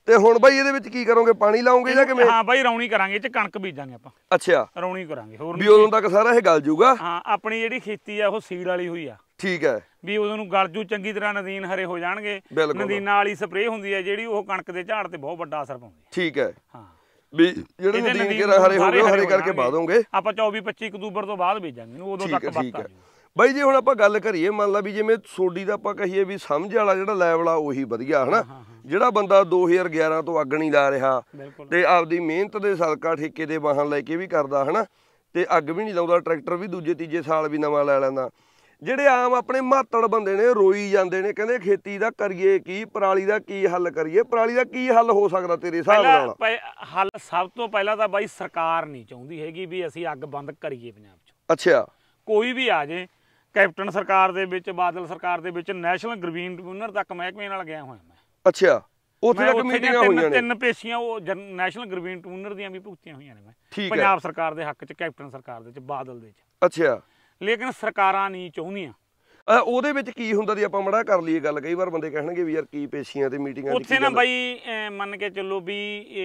ਤੇ ਹੁਣ ਬਾਈ ਇਹਦੇ ਵਿੱਚ ਕੀ ਕਰੋਗੇ, ਪਾਣੀ ਲਾਓਗੇ ਜਾਂ ਕਿਵੇਂ? ਹਾਂ ਬਾਈ ਰੌਣੀ ਕਰਾਂਗੇ, ਇਹ ਚ ਕਣਕ ਬੀਜਾਂਗੇ ਆਪਾਂ। ਅੱਛਾ ਰੌਣੀ ਕਰਾਂਗੇ ਹੋਰ ਵੀ ਉਦੋਂ ਤੱਕ ਸਾਰਾ ਇਹ ਗਲ ਜੂਗਾ। ਹਾਂ ਆਪਣੀ ਜਿਹੜੀ ਖੇਤੀ ਆ ਉਹ ਸੀਡ ਵਾਲੀ ਹੋਈ ਆ। ਠੀਕ ਹੈ ਵੀ ਉਦੋਂ ਨੂੰ ਗਲ ਜੂ ਚੰਗੀ ਤਰ੍ਹਾਂ, ਨਦੀਨ ਹਰੇ ਹੋ ਜਾਣਗੇ। ਨਦੀਨਾਂ ਵਾਲੀ ਸਪਰੇਅ ਹੁੰਦੀ ਹੈ ਜਿਹੜੀ, ਉਹ ਕਣਕ ਦੇ ਝਾੜ ਤੇ ਬਹੁਤ ਵੱਡਾ ਅਸਰ ਪਾਉਂਦੀ। ਠੀਕ ਹੈ ਹਾਂ ਵੀ ਜਿਹੜੇ ਨਦੀਨ ਕੇ ਹਰੇ ਹੋ ਗਏ ਹਰੇ ਕਰਕੇ ਪਾ ਦੋਗੇ ਆਪਾਂ। ਚੌਵੀ ਪੱਚੀ ਅਕਤੂਬਰ ਤੋਂ ਬਾਅਦ ਬੀਜਾਂਗੇ ਇਹਨੂੰ, ਉਦੋਂ ਤੱਕ ਬੱਤਾ। ਬਾਈ ਜੇ ਹੁਣ ਆਪਾਂ ਗੱਲ ਕਰੀਏ, ਮੰਨ ਲਾ ਵੀ ਜਿਵੇਂ ਸੋਡੀ ਦਾ ਆਪਾਂ ਕਹੀਏ ਵੀ ਸਮਝ ਵਾਲਾ ਜਿਹੜਾ ਲੈਵਲ ਆ ਉਹੀ ਵਧੀਆ ਹਨਾ। ਜਿਹੜਾ ਬੰਦਾ ਦੋ ਹਜ਼ਾਰ ਗਿਆਰਾਂ ਤੋਂ ਅੱਗ ਨਹੀਂ ਲਾ ਰਿਹਾ ਤੇ ਆਪਦੀ ਮਿਹਨਤ ਦੇ ਸਦਕਾ ਠੇਕੇ ਦੇ ਵਾਹਨ ਲੈ ਕੇ ਵੀ ਕਰਦਾ ਹਨਾ, ਤੇ ਅੱਗ ਵੀ ਨਹੀਂ ਲਾਉਂਦਾ, ਟਰੈਕਟਰ ਵੀ ਦੂਜੇ ਤੀਜੇ ਸਾਲ ਵੀ ਨਵਾਂ ਲੈ ਲੈਂਦਾ। ਜਿਹੜੇ ਆਮ ਆਪਣੇ ਮਾਤੜ ਬੰਦੇ ਨੇ ਰੋਈ ਜਾਂਦੇ ਨੇ, ਕਹਿੰਦੇ ਖੇਤੀ ਦਾ ਕਰੀਏ ਕੀ, ਪਰਾਲੀ ਦਾ ਕੀ ਹੱਲ ਕਰੀਏ, ਪਰਾਲੀ ਦਾ ਕੀ ਹੱਲ ਹੋ ਸਕਦਾ ਤੇਰੇ ਹਿਸਾਬ ਨਾਲ? ਹੱਲ ਸਭ ਤੋਂ ਪਹਿਲਾਂ ਤਾਂ ਬਾਈ ਸਰਕਾਰ ਨਹੀਂ ਚਾਹੁੰਦੀ ਹੈਗੀ ਵੀ ਅਸੀਂ ਅੱਗ ਬੰਦ ਕਰੀਏ ਪੰਜਾਬ 'ਚ। ਅੱਛਾ ਕੋਈ ਵੀ ਆ ਜੇ, ਕੈਪਟਨ ਸਰਕਾਰ ਦੇ ਵਿੱਚ, ਬਾਦਲ ਸਰਕਾਰ ਦੇ ਵਿੱਚ, ਨੈਸ਼ਨਲ ਗ੍ਰੀਨ ਟ੍ਰਿਬਿਊਨਲ ਤੱਕ ਮਹਿਕਮੇ ਨਾਲ ਗਿਆ ਹੋਇਆ ਮੈਂ। ਅੱਛਾ ਉੱਥੇ ਤੱਕ ਮੀਟਿੰਗਾਂ ਹੋਈਆਂ ਨੇ? ਤਿੰਨ ਪੇਸ਼ੀਆਂ ਉਹ ਨੈਸ਼ਨਲ ਗ੍ਰੀਨ ਟ੍ਰਿਬਿਊਨਲ ਦੀਆਂ ਵੀ ਭੁਗਤੀਆਂ ਹੋਈਆਂ ਨੇ ਮੈਂ, ਪੰਜਾਬ ਸਰਕਾਰ ਦੇ ਹੱਕ 'ਚ, ਕੈਪਟਨ ਸਰਕਾਰ ਦੇ 'ਚ, ਬਾਦਲ ਦੇ 'ਚ। ਅੱਛਾ ਲੇਕਿਨ ਸਰਕਾਰਾਂ ਨਹੀਂ ਚਾਹੁੰਦੀਆਂ। ਉਹਦੇ ਵਿੱਚ ਕੀ ਹੁੰਦਾ ਦੀ ਆਪਾਂ ਮੜਾ ਕਰ ਲਈਏ ਗੱਲ, ਕਈ ਵਾਰ ਬੰਦੇ ਕਹਿਣਗੇ ਵੀ ਯਾਰ ਕੀ ਪੇਸ਼ੀਆਂ ਤੇ ਮੀਟਿੰਗਾਂ ਉੱਥੇ ਨਾ ਬਾਈ ਮੰਨ ਕੇ ਚੱਲੋ ਵੀ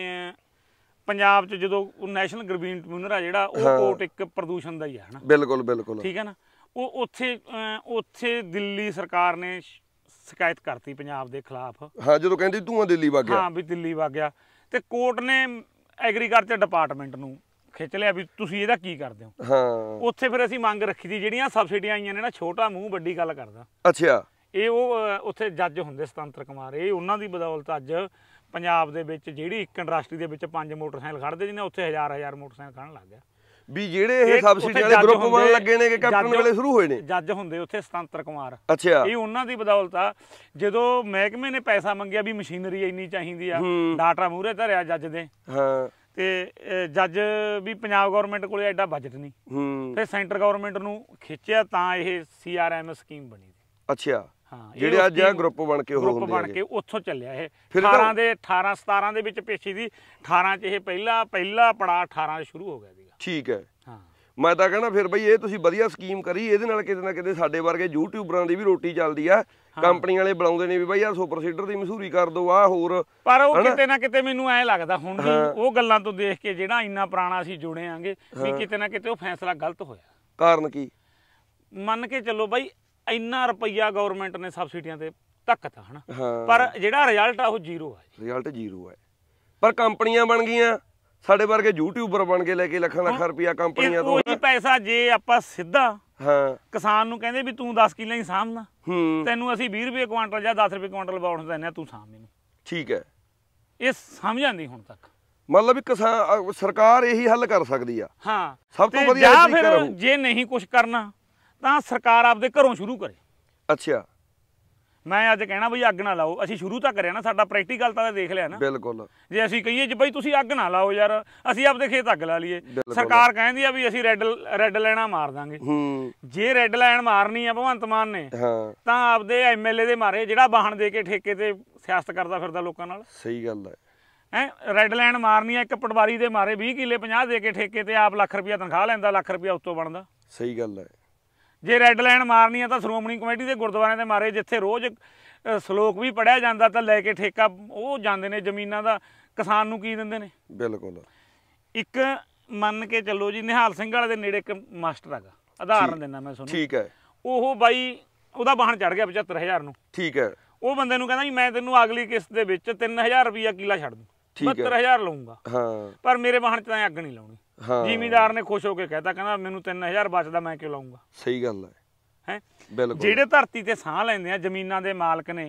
ਪੰਜਾਬ 'ਚ ਜਦੋਂ ਨੈਸ਼ਨਲ ਗ੍ਰੀਨ ਟ੍ਰਿਬਿਊਨਲ ਆ ਜਿਹੜਾ, ਉਹ ਕੋਰਟ ਇੱਕ ਪ੍ਰਦੂਸ਼ਣ ਦਾ ਹੀ ਆ ਹਨਾ। ਬਿਲਕੁਲ ਬਿਲਕੁਲ ਠੀਕ ਹੈ ਨਾ। ਉਹ ਉੱਥੇ ਉੱਥੇ ਦਿੱਲੀ ਸਰਕਾਰ ਨੇ ਸ਼ਿਕਾਇਤ ਕਰਤੀ ਪੰਜਾਬ ਦੇ ਖਿਲਾਫ। ਹਾਂ ਜਦੋਂ ਕਹਿੰਦੀ ਧੂਆਂ ਦਿੱਲੀ ਵਗ ਗਿਆ। ਹਾਂ ਵੀ ਦਿੱਲੀ ਵਗ ਗਿਆ, ਤੇ ਕੋਰਟ ਨੇ ਐਗਰੀਕਲਚਰ ਡਿਪਾਰਟਮੈਂਟ ਨੂੰ ਖਿੱਚ ਲਿਆ ਵੀ ਤੁਸੀਂ ਇਹਦਾ ਕੀ ਕਰਦੇ ਹੋ। ਹਾਂ ਉੱਥੇ ਫਿਰ ਅਸੀਂ ਮੰਗ ਰੱਖੀ ਸੀ, ਜਿਹੜੀਆਂ ਸਬਸਿਡੀਆਂ ਆਈਆਂ ਨੇ ਨਾ, ਛੋਟਾ ਮੂੰਹ ਵੱਡੀ ਗੱਲ ਕਰਦਾ। ਅੱਛਾ ਇਹ ਉਹ ਉੱਥੇ ਜੱਜ ਹੁੰਦੇ ਸੁਤੰਤਰ ਕੁਮਾਰ, ਇਹ ਉਹਨਾਂ ਦੀ ਬਦੌਲਤ ਅੱਜ ਪੰਜਾਬ ਦੇ ਵਿੱਚ ਜਿਹੜੀ ਇੱਕ ਇੰਡਸਟਰੀ ਦੇ ਵਿੱਚ ਪੰਜ ਮੋਟਰਸਾਈਕਲ ਖੜਦੇ ਜਿਹਨੇ, ਉੱਥੇ ਹਜ਼ਾਰ ਹਜ਼ਾਰ ਮੋਟਰਸਾਈਕਲ ਖੜਨ ਲੱਗ ਗਿਆ। ਵੀ ਜਿਹੜੇ ਇਹ ਸਬਸਿਡੀ ਵਾਲੇ ਗਰੁੱਪ ਬਣ ਲੱਗੇ ਨੇ ਕਿ ਕੈਪਟਨ ਵੇਲੇ ਸ਼ੁਰੂ ਹੋਏ ਨੇ, ਜੱਜ ਹੁੰਦੇ ਉੱਥੇ ਸੁਤੰਤਰ ਕੁਮਾਰ। ਅੱਛਾ ਇਹ ਉਹਨਾਂ ਦੀ ਬਦੌਲਤ ਆ। ਜਦੋਂ ਮਹਿਕਮੇ ਨੇ ਪੈਸਾ ਮੰਗਿਆ ਵੀ ਮਸ਼ੀਨਰੀ ਇੰਨੀ ਚਾਹੀਦੀ ਆ, ਡਾਟਾ ਮੂਹਰੇ ਧਰਿਆ ਜੱਜ ਦੇ। ਹਾਂ ਤੇ ਜੱਜ ਵੀ ਪੰਜਾਬ ਗਵਰਨਮੈਂਟ ਕੋਲੇ ਐਡਾ ਬਜਟ ਨਹੀਂ, ਫਿਰ ਸੈਂਟਰ ਗਵਰਨਮੈਂਟ ਨੂੰ ਖਿੱਚਿਆ ਤਾਂ ਇਹ ਸੀ ਆਰ ਐਮ ਸਕੀਮ ਬਣੀ। ਅੱਛਾ ਹਾਂ ਜਿਹੜੇ ਅੱਜ ਆ ਗਰੁੱਪ ਬਣ ਕੇ ਗਰੁੱਪ ਬਣ ਕੇ ਉੱਥੋਂ ਚੱਲਿਆ ਇਹ। ਅਠਾਰਾਂ ਦੇ ਅਠਾਰਾਂ ਸਤਾਰਾਂ ਦੇ ਵਿੱਚ ਪੇਸ਼ੀ ਦੀ, ਅਠਾਰਾਂ 'ਚ ਇਹ ਪਹਿਲਾ ਪਹਿਲਾ ਪੜਾ ਅਠਾਰਾਂ 'ਚ ਸ਼ੁਰੂ ਹੋ ਗਿਆ ਸੀਗਾ। ਠੀਕ ਹੈ ਹਾਂ ਮੈਂ ਤਾਂ ਕਹਿੰਦਾ ਫਿਰ ਬਈ ਇਹ ਤੁਸੀਂ ਵਧੀਆ ਸਕੀਮ ਕਰੀ, ਇਹਦੇ ਨਾਲ ਕਿਤੇ ਨਾ ਕਿਤੇ ਸਾਡੇ ਵਰਗੇ ਯੂਟਿਊਬਰਾਂ ਦੀ ਵੀ ਰੋਟੀ ਚੱਲਦੀ ਆ। ਕੰਪਨੀ ਵਾਲੇ ਬੁਲਾਉਂਦੇ ਨੇ ਵੀ ਬਾਈ ਯਾਰ ਸੁਪਰ ਸੀਡਰ ਦੀ ਮਸ਼ਹੂਰੀ ਕਰ ਦੋ ਆ ਹੋਰ, ਪਰ ਉਹ ਕਿਤੇ ਨਾ ਕਿਤੇ ਮੈਨੂੰ ਐ ਲੱਗਦਾ ਹੁਣ ਵੀ ਉਹ ਗੱਲਾਂ ਤੋਂ ਦੇਖ ਕੇ ਜਿਹੜਾ ਇੰਨਾ ਪੁਰਾਣਾ ਅਸੀਂ ਜੁੜੇ ਆਂਗੇ ਵੀ ਕਿਤੇ ਨਾ ਕਿਤੇ ਉਹ ਫੈਸਲਾ ਗਲਤ ਹੋਇਆ। ਕਾਰਨ ਕੀ? ਮੰਨ ਕੇ ਚੱਲੋ ਬਾਈ ਇੰਨਾ ਰੁਪਈਆ ਗਵਰਨਮੈਂਟ ਨੇ ਸਬਸਿਡੀਆਂ ਤੇ ਧੱਕਤਾ ਹਨਾ, ਪਰ ਜਿਹੜਾ ਰਿਜ਼ਲਟ ਆ ਉਹ ਜ਼ੀਰੋ ਆ। ਰਿਜ਼ਲਟ ਜ਼ੀਰੋ ਹੈ, ਪਰ ਕੰਪਨੀਆਂ ਬਣ ਗਈਆਂ, ਸਾਡੇ ਵਰਗੇ ਯੂਟਿਊਬਰ ਬਣ ਕੇ ਲੈ ਕੇ ਲੱਖਾਂ ਲੱਖਾਂ ਰੁਪਇਆ ਕੰਪਨੀਆਂ ਤੋਂ। ਉਹੀ ਪੈਸਾ ਜੇ ਆਪਾਂ ਸਿੱਧਾ ਹਾਂ ਕਿਸਾਨ ਨੂੰ ਕਹਿੰਦੇ ਵੀ ਤੂੰ ਦਸ ਕਿੱਲੇ ਹੀ ਸਾਂਭਣਾ, ਤੈਨੂੰ ਅਸੀਂ ਵੀਹ ਰੁਪਏ ਕੁਆਂਟਲ ਜਾਂ ਦਸ ਰੁਪਏ ਕੁਆਂਟਲ ਬਾਉਣ ਦਿੰਦੇ ਆ, ਤੂੰ ਸਾਂਭ ਇਹਨੂੰ। ਠੀਕ ਹੈ ਇਹ ਸਮਝ ਆਂਦੀ ਹੁਣ ਤੱਕ। ਮਤਲਬ ਵੀ ਕਿਸਾਨ ਸਰਕਾਰ ਇਹੀ ਹੱਲ ਕਰ ਸਕਦੀ ਆ। ਹਾਂ ਸਭ ਤੋਂ ਵਧੀਆ ਜਾਂ ਫਿਰ ਜੇ ਨਹੀਂ ਕੁਝ ਕਰਨਾ ਤਾਂ ਸਰਕਾਰ ਆਪਦੇ ਘਰੋਂ ਸ਼ੁਰੂ ਕਰੇ। ਅੱਛਾ ਮੈਂ ਅੱਜ ਕਹਿਣਾ ਬਈ ਅੱਗ ਨਾ ਲਾਓ, ਅਸੀਂ ਸ਼ੁਰੂ ਤਾਂ ਕਰਿਆ ਨਾ, ਸਾਡਾ ਪ੍ਰੈਕਟੀਕਲ ਤਾਂ ਦੇਖ ਲਿਆ ਨਾ। ਬਿਲਕੁਲ ਜੇ ਅਸੀਂ ਕਹੀਏ ਜੀ ਬਈ ਤੁਸੀਂ ਅੱਗ ਨਾ ਲਾਓ ਯਾਰ, ਅਸੀਂ ਆਪਦੇ ਖੇਤ ਅੱਗ ਲਾ ਲਈਏ, ਸਰਕਾਰ ਕਹਿੰਦੀ ਆ ਵੀ ਅਸੀਂ ਰੈੱਡ ਰੈੱਡ ਲਾਈਨਾਂ ਮਾਰ ਦਾਂਗੇ। ਜੇ ਰੈੱਡ ਲਾਈਨ ਮਾਰਨੀ ਆ ਭਗਵੰਤ ਮਾਨ ਨੇ ਤਾਂ ਆਪਦੇ ਐਮ ਐਲ ਏ ਦੇ ਮਾਰੇ, ਜਿਹੜਾ ਵਾਹਨ ਦੇ ਕੇ ਠੇਕੇ ਤੇ ਸਿਆਸਤ ਕਰਦਾ ਫਿਰਦਾ ਲੋਕਾਂ ਨਾਲ। ਸਹੀ ਗੱਲ ਹੈ। ਹੈਂ ਰੈੱਡ ਲਾਈਨ ਮਾਰਨੀ ਆ ਇੱਕ ਪਟਵਾਰੀ ਦੇ ਮਾਰੇ, ਵੀਹ ਕਿੱਲੇ ਪੰਜਾਹ ਦੇ ਕੇ ਠੇਕੇ ਤੇ ਆਪ ਲੱਖ ਰੁਪਇਆ ਤਨਖਾਹ ਲੈਂਦਾ, ਲੱਖ ਰੁਪਇਆ ਉੱਤੋਂ ਬਣਦਾ। ਸਹੀ ਗੱਲ ਹੈ। ਜੇ ਰੈੱਡ ਲਾਈਨ ਮਾਰਨੀ ਆ ਤਾਂ ਸ਼੍ਰੋਮਣੀ ਕਮੇਟੀ ਦੇ ਗੁਰਦੁਆਰਿਆਂ ਦੇ ਮਾਰੇ, ਜਿੱਥੇ ਰੋਜ਼ ਸਲੋਕ ਵੀ ਪੜਿਆ ਜਾਂਦਾ ਤਾਂ ਲੈ ਕੇ ਠੇਕਾ ਉਹ ਜਾਂਦੇ ਨੇ ਜ਼ਮੀਨਾਂ ਦਾ, ਕਿਸਾਨ ਨੂੰ ਕੀ ਦਿੰਦੇ ਨੇ। ਬਿਲਕੁਲ। ਇੱਕ ਮੰਨ ਕੇ ਚੱਲੋ ਜੀ ਨਿਹਾਲ ਸਿੰਘ ਵਾਲੇ ਦੇ ਨੇੜੇ ਇੱਕ ਮਾਸਟਰ ਹੈਗਾ, ਉਦਾਹਰਨ ਦਿੰਦਾ ਮੈਂ ਤੁਹਾਨੂੰ। ਠੀਕ ਹੈ। ਉਹ ਬਾਈ ਉਹਦਾ ਵਾਹਨ ਚੜ ਗਿਆ ਪਝੱਤਰ ਹਜ਼ਾਰ ਨੂੰ। ਠੀਕ ਹੈ। ਉਹ ਬੰਦੇ ਨੂੰ ਕਹਿੰਦਾ ਜੀ ਮੈਂ ਤੈਨੂੰ ਅਗਲੀ ਕਿਸ਼ਤ ਦੇ ਵਿੱਚ ਤਿੰਨ ਹਜ਼ਾਰ ਰੁਪਈਆ ਕਿੱਲਾ ਛੱਡ ਦੂੰ, ਬਹੱਤਰ ਹਜ਼ਾਰ ਲਊਂਗਾ, ਪਰ ਮੇਰੇ ਵਾਹਨ 'ਚ ਤਾਂ ਅੱਗ ਨਹੀਂ ਲਾਉਣੀ। ਜ਼ਿਮੀਦਾਰ ਨੇ ਖੁਸ਼ ਹੋ ਕੇ ਕਹਿਤਾ, ਕਹਿੰਦਾ ਮੈਨੂੰ ਤਿੰਨ ਹਜ਼ਾਰ ਬਚਦਾ, ਮੈਂ ਕਿਉਂ ਲਾਊਂਗਾ। ਸਹੀ ਗੱਲ ਹੈ। ਹੈ ਜਿਹੜੇ ਧਰਤੀ ਤੇ ਸਾਹ ਲੈਂਦੇ ਆ, ਜ਼ਮੀਨਾਂ ਦੇ ਮਾਲਕ ਨੇ,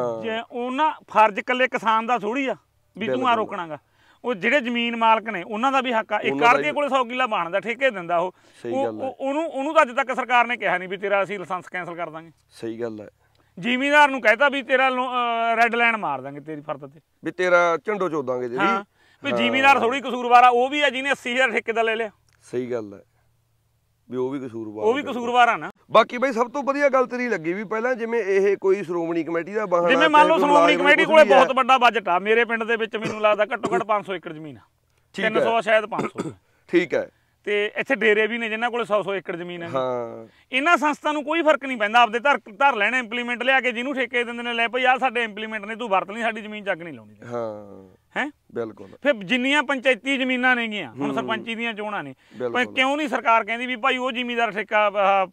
ਉਹਨਾਂ ਫਰਜ਼ ਇਕੱਲੇ ਕਿਸਾਨ ਦਾ ਥੋੜੀ ਆ ਵੀ ਤੂੰ ਆ ਰੋਕਣਾਗਾ। ਉਹ ਜਿਹੜੇ ਜ਼ਮੀਨ ਮਾਲਕ ਨੇ ਉਹਨਾਂ ਦਾ ਵੀ ਹੱਕ ਆ। ਇੱਕ ਆੜ੍ਹਤੀਏ ਕੋਲੇ ਸੌ ਕਿੱਲਾ ਬਣਦਾ, ਠੇਕੇ ਦਿੰਦਾ ਉਹ, ਉਹਨੂੰ ਉਹਨੂੰ ਤਾਂ ਅੱਜ ਤੱਕ ਸਰਕਾਰ ਨੇ ਕਿਹਾ ਨਹੀਂ ਵੀ ਤੇਰਾ ਅਸੀਂ ਲਾਇਸੈਂਸ ਕੈਂਸਲ ਕਰ ਦਾਂਗੇ। ਸਹੀ ਗੱਲ ਹੈ। ਜ਼ਿਮੀਦਾਰ ਨੂੰ ਕਹਿਤਾ ਵੀ ਤੇਰਾ ਰੈੱਡ ਲਾਈਨ ਮਾਰ ਦਾਂਗੇ ਤੇਰੀ ਫਰਦ ਤੇ, ਵੀ ਤੇਰਾ ਝੰਡੋ ਚੋਦਾਂਗੇ ਜਿਹੜੀ। ਹਾਂ ਵੀ ਜ਼ਿਮੀਦਾਰ ਥੋੜੀ ਕਸੂਰਵਾਰ ਆ, ਉਹ ਵੀ ਆ ਜਿਹਨੇ ਅੱਸੀ ਹਜ਼ਾਰ ਠੇਕੇ ਦਾ ਲੈ ਲਿਆ। ਸਹੀ ਗੱਲ ਹੈ ਵੀ ਉਹ ਵੀ ਕਸੂਰਵਾਰ, ਉਹ ਵੀ ਕਸੂਰਵਾਰ ਆ ਨਾ। ਬਾਕੀ ਬਈ ਸਭ ਤੋਂ ਵਧੀਆ ਗੱਲ ਤੇਰੀ ਲੱਗੀ ਵੀ ਪਹਿਲਾਂ ਜਿਵੇਂ ਇਹ ਕੋਈ ਸ਼੍ਰੋਮਣੀ ਕਮੇਟੀ ਦਾ ਵਾਹਨ, ਜਿਵੇਂ ਮੰਨ ਲਓ ਸ਼੍ਰੋਮਣੀ ਕਮੇਟੀ ਕੋਲੇ ਬਹੁਤ ਵੱਡਾ ਬਜਟ ਆ, ਮੇਰੇ ਪਿੰਡ ਦੇ ਵਿੱਚ ਮੈਨੂੰ ਲੱਗਦਾ ਘੱਟੋ ਘੱਟ ਪੰਜ ਸੌ ਏਕੜ ਜ਼ਮੀਨ ਆ, ਤਿੰਨ ਸੌ ਸ਼ਾਇਦ ਪੰਜ ਸੌ। ਠੀਕ ਹੈ। ਤੇ ਇੱਥੇ ਡੇਰੇ ਵੀ ਨੇ ਜਿਨ੍ਹਾਂ ਕੋਲ ਸੌ ਸੌ ਏਕੜ ਜ਼ਮੀਨ ਹੈ। ਹਾਂ ਇਹਨਾਂ ਸੰਸਥਾ ਨੂੰ ਕੋਈ ਫਰਕ ਨਹੀਂ ਪੈਂਦਾ, ਆਪਦੇ ਧਰ ਧਰ ਲੈਣ ਇੰਪਲੀਮੈਂਟ ਲਿਆ ਕੇ, ਜਿਹਨੂੰ ਠੇਕੇ ਦਿੰਦੇ ਨੇ ਲੈ ਭਾਈ ਆਹ ਸਾਡੇ ਇੰਪਲੀਮੈਂਟ ਨੇ, ਤੂੰ ਵਰਤ ਲਈ, ਸਾਡੀ ਜ਼ਮੀਨ ਚੱਕ ਨਹੀਂ ਲਾਉਣੀ। ਹਾਂ ਹੈ ਬਿਲਕੁਲ। ਫਿਰ ਜਿੰਨੀਆਂ ਪੰਚਾਇਤੀ ਜ਼ਮੀਨਾਂ ਨੇਗੀਆਂ, ਹੁਣ ਸਰਪੰਚੀ ਦੀਆਂ ਚੋਣਾਂ ਨੇ, ਕਿਉਂ ਨਹੀਂ ਸਰਕਾਰ ਕਹਿੰਦੀ ਵੀ ਭਾਈ ਉਹ ਜ਼ਿਮੀਂਦਾਰ ਠੇਕਾ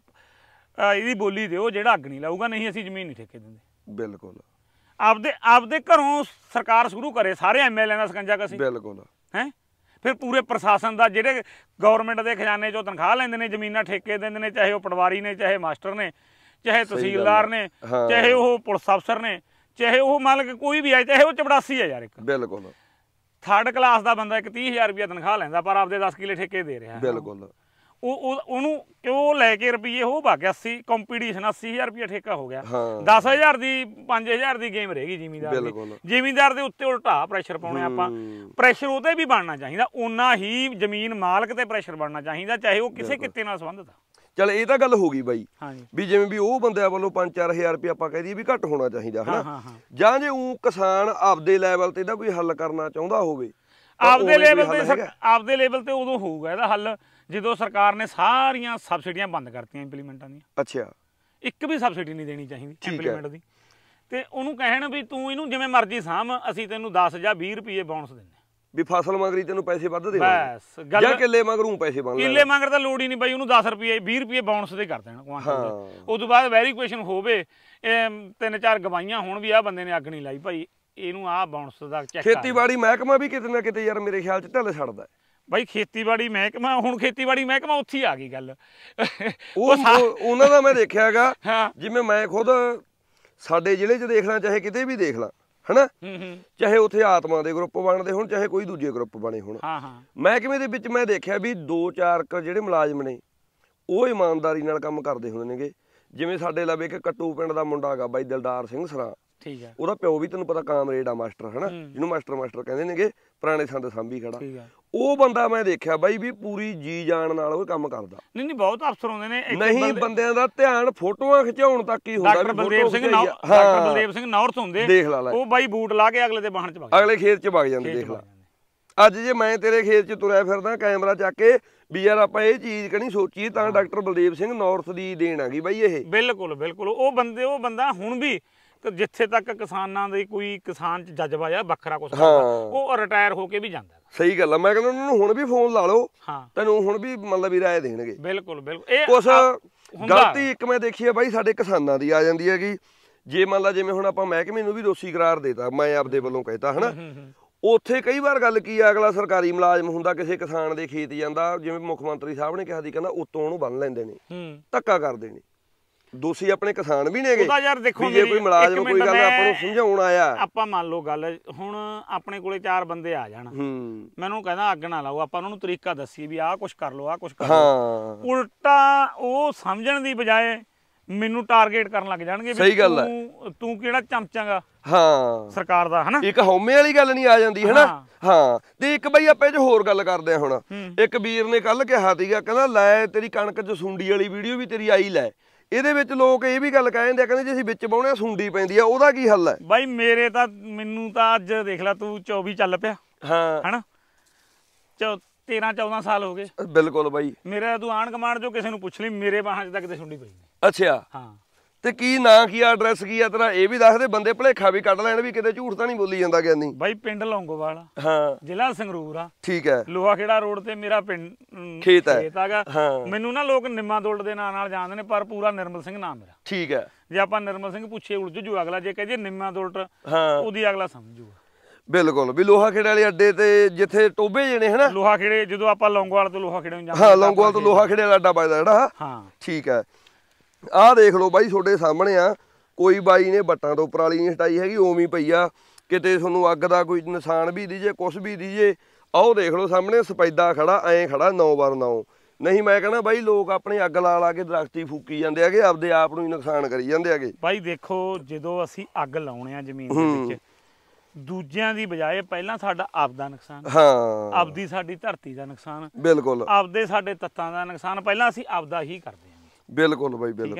ਇਹਦੀ ਬੋਲੀ ਦਿਓ ਜਿਹੜਾ ਅੱਗ ਨਹੀਂ ਲਾਊਗਾ, ਨਹੀਂ ਅਸੀਂ ਜ਼ਮੀਨ ਨਹੀਂ ਠੇਕੇ ਦਿੰਦੇ। ਬਿਲਕੁਲ। ਆਪਦੇ ਆਪਦੇ ਘਰੋਂ ਸਰਕਾਰ ਸ਼ੁਰੂ ਕਰੇ, ਸਾਰੇ ਐਮ ਐਲ ਏ ਦਾ ਸਕੰਜਾ ਕਸੀ। ਬਿਲਕੁਲ। ਹੈ ਫਿਰ ਪੂਰੇ ਪ੍ਰਸ਼ਾਸਨ ਦਾ, ਜਿਹੜੇ ਗਵਰਨਮੈਂਟ ਦੇ ਖਜ਼ਾਨੇ ਚੋਂ ਤਨਖਾਹ ਲੈਂਦੇ ਨੇ, ਜ਼ਮੀਨਾਂ ਠੇਕੇ ਦਿੰਦੇ ਨੇ, ਚਾਹੇ ਉਹ ਪਟਵਾਰੀ ਨੇ, ਚਾਹੇ ਮਾਸਟਰ ਨੇ, ਚਾਹੇ ਤਹਿਸੀਲਦਾਰ ਨੇ, ਚਾਹੇ ਉਹ ਪੁਲਿਸ ਅਫਸਰ ਨੇ, ਚਾਹੇ ਉਹ ਮਾਲਕ ਕੋਈ ਵੀ ਹੈ, ਚਾਹੇ ਉਹ ਚਪੜਾਸੀ ਹੈ ਯਾਰ ਇੱਕ। ਬਿਲਕੁਲ। ਥਰਡ ਕਲਾਸ ਦਾ ਬੰਦਾ ਇੱਕ ਤੀਹ ਹਜ਼ਾਰ ਰੁਪਇਆ ਤਨਖਾਹ ਲੈਂਦਾ, ਪਰ ਆਪਦੇ ਦਸ ਕਿੱਲੇ ਠੇਕੇ ਦੇ ਰਿਹਾ। ਬਿਲਕੁਲ। ਉਹ ਉਹਨੂੰ ਕਿਉਂ ਲੈ ਕੇ ਰੁਪਈਏ ਉਹ ਭਾ ਗਿਆ ਅੱਸੀ, ਕੰਪੀਟੀਸ਼ਨ ਅੱਸੀ ਹਜ਼ਾਰ ਰੁਪਇਆ ਠੇਕਾ ਹੋ ਗਿਆ। ਦਸ ਹਜ਼ਾਰ ਦੀ ਪੰਜ ਹਜ਼ਾਰ ਦੀ ਗੇਮ ਰਹੇਗੀ ਜ਼ਿਮੀਂਦਾਰ ਦੀ। ਜ਼ਿਮੀਂਦਾਰ ਦੇ ਉੱਤੇ ਉਲਟਾ ਪ੍ਰੈਸ਼ਰ ਪਾਉਣੇ ਆਪਾਂ। ਪ੍ਰੈਸ਼ਰ ਉਹਤੇ ਵੀ ਬਣਨਾ ਚਾਹੀਦਾ, ਓਨਾ ਹੀ ਜ਼ਮੀਨ ਮਾਲਕ ਤੇ ਪ੍ਰੈਸ਼ਰ ਬਣਨਾ ਚਾਹੀਦਾ, ਚਾਹੇ ਉਹ ਕਿਸੇ ਕਿੱਤੇ ਨਾਲ ਸੰਬੰਧਿਤ ਆ। ਚੱਲ ਇਹ ਤਾਂ ਗੱਲ ਹੋ ਗਈ ਬਾਈ ਵੀ ਜਿਵੇਂ ਵੀ ਉਹ ਬੰਦਿਆਂ ਵੱਲੋਂ ਪੰਜ ਚਾਰ ਹਜ਼ਾਰ ਰੁਪਇਆ ਆਪਾਂ ਕਹਿ ਦਈਏ ਵੀ ਘੱਟ ਹੋਣਾ ਚਾਹੀਦਾ ਹਨਾ, ਜਾਂ ਜੇ ਉਹ ਕਿਸਾਨ ਆਪਦੇ ਲੈਵਲ ਤੇ ਇਹਦਾ ਕੋਈ ਹੱਲ ਕਰਨਾ ਚਾਹੁੰਦਾ ਹੋਵੇ, ਆਪਦੇ ਲੈਵਲ ਤੇ ਆਪਦੇ ਲੈਵਲ ਤੇ ਉਦੋਂ ਹੋਊਗਾ ਇਹਦਾ ਹੱਲ ਜਦੋਂ ਸਰਕਾਰ ਨੇ ਸਾਰੀਆਂ ਸਬਸਿਡੀਆਂ ਬੰਦ ਕਰਤੀਆਂ ਇੰਪਲੀਮੈਂਟਾਂ ਦੀਆਂ। ਅੱਛਾ। ਇੱਕ ਵੀ ਸਬਸਿਡੀ ਨਹੀਂ ਦੇਣੀ ਚਾਹੀਦੀ ਇੰਪਲੀਮੈਂਟ ਦੀ, ਤੇ ਉਹਨੂੰ ਕਹਿਣ ਵੀ ਤੂੰ ਇਹਨੂੰ ਜਿਵੇਂ ਮਰਜ਼ੀ ਸਾਂਭ, ਅਸੀਂ ਤੈਨੂੰ ਦਸ ਜਾਂ ਵੀਹ ਰੁਪਏ ਬੋਨਸ ਦਿੰਦੇ ਵੀ ਫਸਲ ਮਗਰੀ ਤੈਨੂੰ ਪੈਸੇ ਵੱਧ ਦੇ, ਬਸ ਗੱਲ ਜਾਂ ਕਿੱਲੇ ਮਗਰੋਂ ਪੈਸੇ ਬਣ ਕਿੱਲੇ ਮਗਰ ਤਾਂ ਲੋੜ ਹੀ ਨਹੀਂ ਬਾਈ, ਉਹਨੂੰ ਦਸ ਰੁਪਏ ਵੀਹ ਰੁਪਏ ਬੋਨਸ ਦੇ ਕਰ ਦੇਣ ਕੁਆਂਟਲ। ਉਸ ਤੋਂ ਬਾਅਦ ਵੈਰੀਫਿਕੇਸ਼ਨ ਹੋਵੇ, ਤਿੰਨ ਚਾਰ ਗਵਾਈਆਂ ਹੋਣ ਵੀ ਆਹ ਬੰਦੇ ਨੇ ਅੱਗ ਨਹੀਂ ਲਾਈ ਭਾਈ, ਇਹਨੂੰ ਆਹ ਬੋਨਸ ਦਾ ਚੈੱਕ। ਖੇਤੀਬਾੜੀ ਮਹਿਕਮਾ ਵੀ ਕਿਤੇ ਨਾ ਕਿਤੇ ਯਾਰ ਮੇਰੇ ਖਿਆਲ ਚ ਢਿੱਲ ਛੱਡਦਾ ਬਾਈ। ਖੇਤੀਬਾੜੀ ਮਹਿਕਮਾ, ਹੁਣ ਖੇਤੀਬਾੜੀ ਮਹਿਕਮਾ ਉੱਥੇ ਆ ਗਈ ਗੱਲ। ਉਹ ਉਹਨਾਂ ਦਾ ਮੈਂ ਦੇਖਿਆ ਹੈਗਾ, ਜਿਵੇਂ ਮੈਂ ਖੁਦ ਸਾਡੇ ਜ਼ਿਲ੍ਹੇ 'ਚ ਦੇਖ ਲਾਂ, ਚਾਹੇ ਕਿਤੇ ਵੀ ਦੇਖ ਲਾਂ ਹਨਾ, ਚਾਹੇ ਉੱਥੇ ਆਤਮਾ ਦੇ ਗਰੁੱਪ ਬਣਦੇ ਹੋਣ, ਚਾਹੇ ਕੋਈ ਦੂਜੇ ਗਰੁੱਪ ਬਣੇ ਹੋਣ, ਮਹਿਕਮੇ ਦੇ ਵਿੱਚ ਮੈਂ ਦੇਖਿਆ ਵੀ ਦੋ ਚਾਰ ਜਿਹੜੇ ਮੁਲਾਜ਼ਮ ਨੇ ਉਹ ਇਮਾਨਦਾਰੀ ਨਾਲ ਕੰਮ ਕਰਦੇ ਹੁੰਦੇ ਨੇਗੇ। ਜਿਵੇਂ ਸਾਡੇ ਲਵੇ ਇੱਕ ਕੱਟੂ ਪਿੰਡ ਦਾ ਮੁੰਡਾ ਹੈਗਾ ਬਾਈ ਦਿਲਦਾਰ ਸਿੰਘ ਸਰਾਂ, ਠੀਕ ਹੈ, ਉਹਦਾ ਪਿਓ ਵੀ ਤੈਨੂੰ ਪਤਾ ਕਾਮਰੇਡ ਆ ਮਾਸਟਰ ਹਨਾ, ਜਿਹਨੂੰ ਮਾਸਟਰ ਮਾਸਟਰ ਕਹਿੰਦੇ ਨੇਗੇ, ਪੁਰਾਣੇ ਸੰਦ ਸਾਂਭੀ ਖੜਾ। ਉਹ ਬੰਦਾ ਮੈਂ ਦੇਖਿਆ ਬਾਈ ਵੀ ਪੂਰੀ ਜੀ ਜਾਨ ਨਾਲ ਉਹ ਕੰਮ ਕਰਦਾ। ਨਹੀਂ ਨਹੀਂ ਬਹੁਤ ਅਫਸਰ ਹੁੰਦੇ ਨੇ, ਨਹੀਂ ਬੰਦਿਆਂ ਦਾ ਧਿਆਨ ਫੋਟੋਆਂ ਖਿਚਾਉਣ ਤੱਕ ਹੀ ਹੁੰਦਾ। Doctor Baldev Singh doctor Baldev Singh north ਹੁੰਦੇ, ਦੇਖ ਲਾ ਉਹ ਬਾਈ ਬੂਟ ਲਾ ਕੇ ਅਗਲੇ ਦੇ ਬਾਹਣ ਚ ਵਗ ਅਗਲੇ ਖੇਤ ਚ ਵਗ ਜਾਂਦੇ। ਦੇਖ ਲਾ ਅੱਜ ਜੇ ਮੈਂ ਤੇਰੇ ਖੇਤ ਚ ਤੁਰਿਆ ਫਿਰਦਾ ਕੈਮਰਾ ਚੱਕ ਕੇ ਵੀ ਯਾਰ ਆਪਾਂ ਇਹ ਚੀਜ਼ ਕਣੀ ਸੋਚੀਏ, ਤਾਂ ਡਾਕਟਰ ਬਲਦੇਵ ਸਿੰਘ ਨੌਰਥ ਦੀ ਦੇਣ ਆ ਗਈ ਬਾਈ ਇਹ। ਬਿਲਕੁਲ ਬਿਲਕੁਲ। ਉਹ ਬੰਦੇ ਉਹ ਬੰਦਾ ਹੁਣ ਵੀ ਜਿੱਥੇ ਤੱਕ ਕਿਸਾਨਾਂ ਦੀ ਕੋਈ ਕਿਸਾਨ ਚ ਜਜ਼ਬਾ ਆ ਵੱਖਰਾ ਕੁਛ, ਉਹ ਰਿਟਾਇਰ ਹੋ ਕੇ ਵੀ ਜਾਂਦਾ। ਸਹੀ ਗੱਲ ਆ, ਮੈਂ ਕਹਿੰਦਾ ਉਹਨਾਂ ਨੂੰ ਹੁਣ ਵੀ ਫੋਨ ਲਾ ਲਓ, ਤੈਨੂੰ ਹੁਣ ਵੀ ਮਤਲਬ ਵੀ ਰਾਏ ਦੇਣਗੇ। ਬਿਲਕੁਲ ਬਿਲਕੁਲ। ਇਹ ਕੁਛ ਗਲਤੀ ਇੱਕ ਮੈਂ ਦੇਖੀ ਆ ਬਾਈ ਸਾਡੇ ਕਿਸਾਨਾਂ ਦੀ ਆ ਜਾਂਦੀ ਹੈਗੀ, ਜੇ ਮੰਨ ਲਾ ਜਿਵੇਂ ਹੁਣ ਆਪਾਂ ਮਹਿਕਮੇ ਨੂੰ ਵੀ ਦੋਸ਼ੀ ਕਰਾਰ ਦੇਤਾ, ਮੈਂ ਆਪਦੇ ਵੱਲੋਂ ਕਹਿਤਾ ਹਨਾ, ਉੱਥੇ ਕਈ ਵਾਰ ਗੱਲ ਕੀ ਆ, ਅਗਲਾ ਸਰਕਾਰੀ ਮੁਲਾਜ਼ਮ ਹੁੰਦਾ, ਕਿਸੇ ਕਿਸਾਨ ਦੇ ਖੇਤ ਜਾਂਦਾ, ਜਿਵੇਂ ਮੁੱਖ ਮੰਤਰੀ ਸਾਹਿਬ ਨੇ ਕਿਹਾ ਸੀ, ਕਹਿੰਦਾ ਉੱਤੋਂ ਉਹਨੂੰ ਬੰਨ ਲੈਂਦੇ ਨੇ, ਧੱਕਾ ਕਰਦੇ ਨੇ। ਦੋਸ਼ੀ ਆਪਣੇ ਕਿਸਾਨ ਵੀ ਨੇਗੇ। ਉਹਦਾ ਯਾਰ ਦੇਖੋ ਜੇ ਕੋਈ ਮੁਲਾਜ਼ਮ ਕੋਈ ਗੱਲ ਆਪਾਂ ਨੂੰ ਸਮਝਾਉਣ ਆਇਆ, ਆਪਾਂ ਮੰਨ ਲਓ ਗੱਲ ਹੁਣ ਆਪਣੇ ਕੋਲੇ ਚਾਰ ਬੰਦੇ ਆ ਜਾਣ, ਮੈਨੂੰ ਕਹਿੰਦਾ ਅੱਗ ਨਾ ਲਾਓ, ਆਪਾਂ ਉਹਨਾਂ ਨੂੰ ਤਰੀਕਾ ਦੱਸੀਏ ਵੀ ਆਹ ਕੁਛ ਕਰ ਲਓ, ਆਹ ਕੁਛ ਕਰ ਲਓ, ਉਲਟਾ ਉਹ ਸਮਝਣ ਦੀ ਬਜਾਏ ਮੈਨੂੰ ਟਾਰਗੇਟ ਕਰਨ ਲੱਗ ਜਾਣਗੇ। ਸਹੀ ਗੱਲ ਹੈ, ਤੂੰ ਕਿਹੜਾ ਚਮਚਾਂਗਾ ਹਾਂ ਸਰਕਾਰ ਦਾ ਹਨਾ, ਇੱਕ ਹਉਮੇ ਵਾਲੀ ਗੱਲ ਨਹੀਂ ਆ ਜਾਂਦੀ ਹਨਾ। ਹਾਂ ਤੇ ਇੱਕ ਬਈ ਆਪਾਂ ਇਹ 'ਚ ਹੋਰ ਗੱਲ ਕਰਦੇ ਆ। ਹੁਣ ਇੱਕ ਵੀਰ ਨੇ ਕੱਲ ਕਿਹਾ ਸੀਗਾ, ਕਹਿੰਦਾ ਲੈ ਤੇਰੀ ਕਣਕ 'ਚ ਸੁੰਡੀ ਵਾਲੀ ਵੀਡੀਓ ਵੀ ਤੇਰੀ ਆਈ, ਲੈ ਇਹਦੇ ਵਿੱਚ ਲੋਕ ਇਹ ਵੀ ਗੱਲ ਕਹਿ ਜਾਂਦੇ ਆ, ਕਹਿੰਦੇ ਜੇ ਅਸੀਂ ਵਿੱਚ ਬਾਉਣੇ ਸੁੰਡੀ ਪੈਂਦੀ ਆ, ਉਹਦਾ ਕੀ ਹੱਲ ਹੈ? ਬਾਈ ਮੇਰੇ ਤਾਂ ਮੈਨੂੰ ਤਾਂ ਅੱਜ ਦੇਖ ਲੈ ਤੂੰ ਚੌਵੀ ਚੱਲ ਪਿਆ ਹਾਂ ਹਨਾ, ਤੇਰਾਂ ਚੌਦਾਂ ਸਾਲ ਹੋ ਗਏ। ਬਿਲਕੁਲ ਬਾਈ, ਮੇਰਾ ਤੂੰ ਆਂਢ ਗੁਆਂਢ ਚੋਂ ਕਿਸੇ ਨੂੰ ਪੁੱਛ ਲਈ, ਮੇਰੇ ਬਾਹਾਂ 'ਚ ਤਾਂ ਕਿਤੇ ਸੁੰਡੀ ਪਈ ਨਹੀਂ। ਅੱਛਾ ਹਾਂ, ਤੇ ਕੀ ਨਾਂ ਕੀ ਆ, ਐਡਰੈਸ ਕੀ ਆ ਤੇਰਾ, ਇਹ ਵੀ ਦੱਸ ਦੇ, ਬੰਦੇ ਭੁਲੇਖਾ ਵੀ ਕੱਢ ਲੈਣ ਵੀ ਕਿਤੇ ਝੂਠ ਤਾਂ ਨਹੀਂ ਬੋਲੀ ਜਾਂਦਾ ਗਿਆਨੀ। ਬਾਈ ਪਿੰਡ ਲੌਂਗੋਵਾਲ ਹਾਂ, ਜ਼ਿਲ੍ਹਾ ਸੰਗਰੂਰ ਆ। ਠੀਕ ਹੈ, ਲੋਹਾ ਖੇੜਾ ਰੋਡ ਤੇ ਮੇਰਾ ਪਿੰਡ ਖੇਤ ਹੈ ਹੈਗਾ। ਮੈਨੂੰ ਨਾ ਲੋਕ ਨਿੰਮਾ ਦੁਲਟ ਦੇ ਨਾਂ ਨਾਲ ਜਾਣਦੇ ਨੇ, ਪਰ ਪੂਰਾ ਨਿਰਮਲ ਸਿੰਘ ਨਾਮ ਮੇਰਾ। ਠੀਕ ਹੈ, ਜੇ ਆਪਾਂ ਨਿਰਮਲ ਸਿੰਘ ਪੁੱਛੇ ਉਲਝ ਜੂ ਅਗਲਾ, ਜੇ ਕਹੇ ਨਿੰਮਾ ਦੁਲਟ ਉਹਦੀ ਅਗਲਾ ਸਮਝੂਗਾ। ਬਿਲਕੁਲ, ਵੀ ਲੋਹਾ ਖੇੜੇ ਵਾਲੇ ਅੱਡੇ ਤੇ ਜਿੱਥੇ ਟੋਬੇ ਜਣੇ ਹਨਾ, ਲੋਹਾ ਖੇੜੇ ਜਦੋਂ ਆਪਾਂ ਲੌਂਗੋਵਾਲ ਤੋਂ ਲੋਹਾ ਖੇੜੇ ਨੂੰ ਜਾਂਦੇ, ਹਾਂ ਲੌਂਗੋਵਾਲ ਤੋਂ ਲੋਹਾ ਖੇੜੇ ਵਾਲਾ ਅੱਡਾ ਵੱਜਦਾ ਜਿਹੜਾ। ਹਾਂ ਠੀਕ ਹੈ, ਆਹ ਦੇਖ ਲਓ ਬਾਈ ਤੁਹਾਡੇ ਸਾਹਮਣੇ ਆ, ਕੋਈ ਬਾਈ ਨੇ ਵੱਟਾਂ ਤੋਂ ਪਰਾਲੀ ਨਹੀਂ ਹਟਾਈ ਹੈਗੀ, ਉਵੇਂ ਪਈ ਆ, ਕਿਤੇ ਤੁਹਾਨੂੰ ਅੱਗ ਦਾ ਕੋਈ ਨੁਕਸਾਨ ਵੀ ਦੀਜੇ ਕੁਛ ਵੀ ਦੀਜੇ। ਆਹ ਦੇਖ ਲਓ ਸਾਹਮਣੇ ਸਪੈਦਾ ਖੜਾ, ਐਂ ਖੜਾ ਨੌ ਬਾਰ ਨੌ। ਨਹੀਂ ਮੈਂ ਕਹਿੰਦਾ ਬਾਈ ਲੋਕ ਆਪਣੀ ਅੱਗ ਲਾ ਲਾ ਕੇ ਦਰਖਤੀ ਫੂਕੀ ਜਾਂਦੇ ਹੈਗੇ, ਆਪਦੇ ਆਪ ਨੂੰ ਹੀ ਨੁਕਸਾਨ ਕਰੀ ਜਾਂਦੇ ਹੈਗੇ। ਬਾਈ ਦੇਖੋ ਜਦੋਂ ਅਸੀਂ ਅੱਗ ਲਾਉਣੇ ਆ ਜ਼ਮੀਨ ਦੇ ਵਿੱਚ, ਦੂਜਿਆਂ ਦੀ ਬਜਾਏ ਪਹਿਲਾਂ ਸਾਡਾ ਆਪਦਾ ਨੁਕਸਾਨ, ਹਾਂ ਆਪਦੀ ਸਾਡੀ ਧਰਤੀ ਦਾ ਨੁਕਸਾਨ, ਬਿਲਕੁਲ ਆਪਦੇ ਸਾਡੇ ਤੱਤਾਂ ਦਾ ਨੁਕਸਾਨ ਪਹਿਲਾਂ ਅਸੀਂ ਆਪਦਾ ਹੀ ਕਰਦੇ ਹਾਂ। ਬਿਲਕੁਲ ਬਾਈ ਬਿਲਕੁਲ।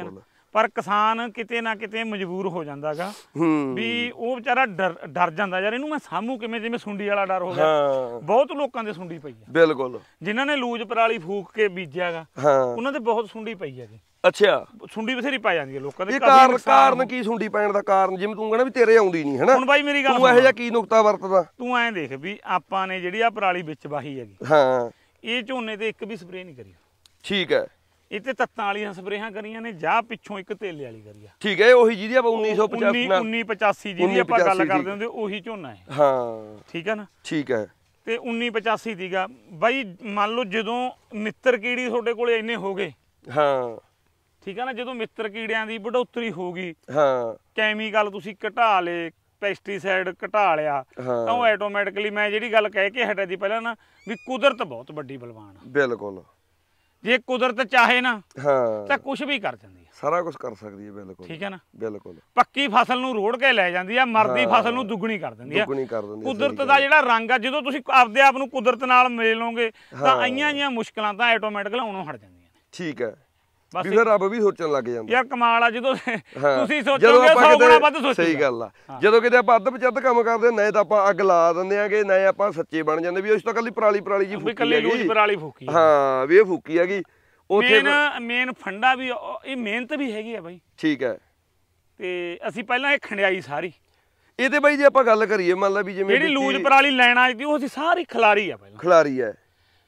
ਪਰ ਕਿਸਾਨ ਕਿਤੇ ਨਾ ਕਿਤੇ ਮਜਬੂਰ ਹੋ ਜਾਂਦਾਗਾ ਹੂੰ ਵੀ ਉਹ ਵਿਚਾਰਾ ਡਰ ਡਰ ਜਾਂਦਾ ਯਾਰ ਇਹਨੂੰ ਮੈਂ ਸਾਹਮੂ ਕਿਵੇਂ, ਜਿਵੇਂ ਸੁੰਡੀ ਵਾਲਾ ਡਰ ਹੋ ਗਿਆ। ਹਾਂ ਬਹੁਤ ਲੋਕਾਂ ਦੇ ਸੁੰਡੀ ਪਈ ਆ ਬਿਲਕੁਲ, ਜਿਨ੍ਹਾਂ ਨੇ ਲੂਜ ਪਰਾਲੀ ਫੂਕ ਕੇ ਬੀਜਿਆਗਾ ਹਾਂ ਉਹਨਾਂ ਦੇ ਬਹੁਤ ਸੁੰਡੀ ਪਈ ਹੈਗੀ। ਅੱਛਾ ਸੁੰਡੀ ਬਥੇਰੀ ਪੈ ਜਾਂਦੀ ਹੈ ਲੋਕਾਂ ਦੇ। ਇਹ ਕਾਰਨ ਕਾਰਨ ਕੀ ਸੁੰਡੀ ਪੈਣ ਦਾ ਕਾਰਨ? ਜਿਵੇਂ ਤੂੰ ਕਹਿੰਦਾ ਵੀ ਤੇਰੇ ਆਉਂਦੀ ਨਹੀਂ ਹਨਾ, ਹੁਣ ਬਾਈ ਮੇਰੀ ਗੱਲ ਤੂੰ ਇਹੋ ਜਿਹਾ ਕੀ ਨੁਕਤਾ ਵਰਤਦਾ? ਤੂੰ ਐਂ ਦੇਖ ਵੀ ਆਪਾਂ ਨੇ ਜਿਹੜੀ ਆ ਪਰਾਲੀ ਵਿੱਚ ਵਾਹੀ ਹੈਗੀ, ਹਾਂ ਇਹ ਝੋਨੇ ਤੇ ਇੱਕ ਵੀ ਸਪਰੇਅ ਨਹੀਂ ਕਰੀ। ਠੀਕ ਹੈ, ਇਹ ਤੇ ਤੱਤਾਂ ਵਾਲੀਆਂ ਸਪਰੇਹਾਂ ਕਰੀਆਂ ਨੇ ਜਾਂ ਪਿੱਛੋਂ ਇੱਕ ਤੇਲੇ ਵਾਲੀ ਕਰੀ ਆ। ਠੀਕ ਹੈ, ਉਹੀ ਜਿਹਦੀ ਆਪਾਂ ਉੱਨੀ ਸੌ ਪਚਾਸੀ ਉੱਨੀ ਪਚਾਸੀ ਜਿਹਦੀ ਆਪਾਂ ਗੱਲ ਕਰਦੇ ਹੁੰਦੇ ਉਹੀ ਝੋਨਾ ਹੈ। ਹਾਂ ਠੀਕ ਹੈ ਨਾ, ਠੀਕ ਹੈ। ਤੇ ਉੱਨੀ ਪਚਾਸੀ ਦੀਗਾ ਬਾਈ। ਮੰਨ ਲਓ ਜਦੋਂ ਮਿੱਤਰ ਕੀੜੀ ਤੁਹਾਡੇ ਕੋਲ ਇੰਨੇ ਹੋ ਗਏ, ਹਾਂ ਠੀਕ ਹੈ ਨਾ, ਜਦੋਂ ਮਿੱਤਰ ਕੀੜਿਆਂ ਦੀ ਵਢੋਤਰੀ ਹੋ ਗਈ, ਹਾਂ ਕੈਮੀਕਲ ਤੁਸੀਂ ਘਟਾ ਲਏ, ਪੈਸਟੀਸਾਈਡ ਘਟਾ ਲਿਆ, ਤਾਂ ਉਹ ਆਟੋਮੈਟਿਕਲੀ ਮੈਂ ਜਿਹੜੀ ਗੱਲ ਕਹਿ ਕੇ ਹਟਿਆ ਦੀ ਪਹਿਲਾਂ ਨਾ ਵੀ ਕੁਦਰਤ ਬਹੁਤ ਵੱਡੀ ਬਲਵਾਨ ਆ। ਬਿਲਕੁਲ, ਜੇ ਕੁਦਰਤ ਚਾਹੇ ਨਾ ਹਾਂ ਤਾਂ ਕੁਝ ਵੀ ਕਰ ਜਾਂਦੀ ਹੈ, ਸਾਰਾ ਕੁਝ ਕਰ ਸਕਦੀ ਹੈ। ਬਿਲਕੁਲ ਠੀਕ ਹੈ ਨਾ, ਬਿਲਕੁਲ। ਪੱਕੀ ਫਸਲ ਨੂੰ ਰੋੜ ਕੇ ਲੈ ਜਾਂਦੀ ਆ, ਮਰਦੀ ਫਸਲ ਨੂੰ ਦੁੱਗਣੀ ਕਰ ਦਿੰਦੀ ਆ। ਦੁੱਗਣੀ ਕਰ ਦਿੰਦੀ ਆ। ਕੁਦਰਤ ਦਾ ਜਿਹੜਾ ਰੰਗ ਆ, ਜਦੋਂ ਤੁਸੀਂ ਆਪਦੇ ਆਪ ਨੂੰ ਕੁਦਰਤ ਨਾਲ ਮਿਲ ਲਓਗੇ ਤਾਂ ਆਈਆਂ ਜੀਆਂ ਮੁਸ਼ਕਲਾਂ ਤਾਂ ਆਟੋਮੈਟਿਕਲੀ ਆਉਣੋਂ ਹਟ ਜਾਂਦੀਆਂ ਨੇ। ਠੀਕ ਹੈ, ਬਸ ਵੀ ਫਿਰ ਰੱਬ ਵੀ ਸੋਚਣ ਲੱਗ ਜਾਂਦਾ ਯਾਰ ਕਮਾਲ ਆ, ਜਦੋਂ ਤੁਸੀਂ ਜਦੋਂ ਸੋਚੋਗੇ ਆਪਾਂ ਸੌ ਗੁਣਾ ਕਿਤੇ- ਵੱਧ ਸੋਚੋਗੇ। ਸਹੀ ਗੱਲ ਆ, ਜਦੋਂ ਕਿਤੇ ਆਪਾਂ ਅੱਧ ਪਚੱਧ ਕੰਮ ਕਰਦੇ ਨਾ ਤਾਂ ਆਪਾਂ ਅੱਗ ਲਾ ਦਿੰਦੇ ਆਂਗੇ, ਨਾ ਆਪਾਂ ਸੱਚੇ ਬਣ ਜਾਂਦੇ ਵੀ ਉਸ ਤੋਂ ਕੱਲੀ ਪਰਾਲੀ ਪਰਾਲੀ ਜੀ ਵੀ ਫੂਕੀ ਕੱਲੀ ਲੂਜ ਹੈਗੀ। ਪਰਾਲੀ ਫੂਕੀ ਆ। ਹਾਂ ਵੀ ਇਹ ਫੂਕੀ ਹੈਗੀ ਉੱਥੇ। ਮੇਨ ਮੇਨ ਫੰਡਾ ਵੀ ਉਹ- ਇਹ ਮਿਹਨਤ ਵੀ ਹੈਗੀ ਆ ਬਾਈ। ਠੀਕ ਹੈ, ਤੇ ਅਸੀਂ ਪਹਿਲਾਂ ਇਹ ਖੰਡਿਆਈ ਸਾਰੀ ਇਹ ਤੇ ਬਾਈ ਜੇ ਆਪਾਂ ਗੱਲ ਕਰੀਏ ਮੰਨ ਲਾ ਵੀ ਜਿਵੇਂ ਜਿਹੜੀ ਲੂਜ ਪਰਾਲੀ ਲੈਣ ਆਈ ਸੀ ਉਹ ਅਸੀਂ ਸਾਰੀ ਖਿਲਾਰੀ ਆ ਪਹਿਲਾਂ। ਖਿਲਾਰੀ ਹੈ,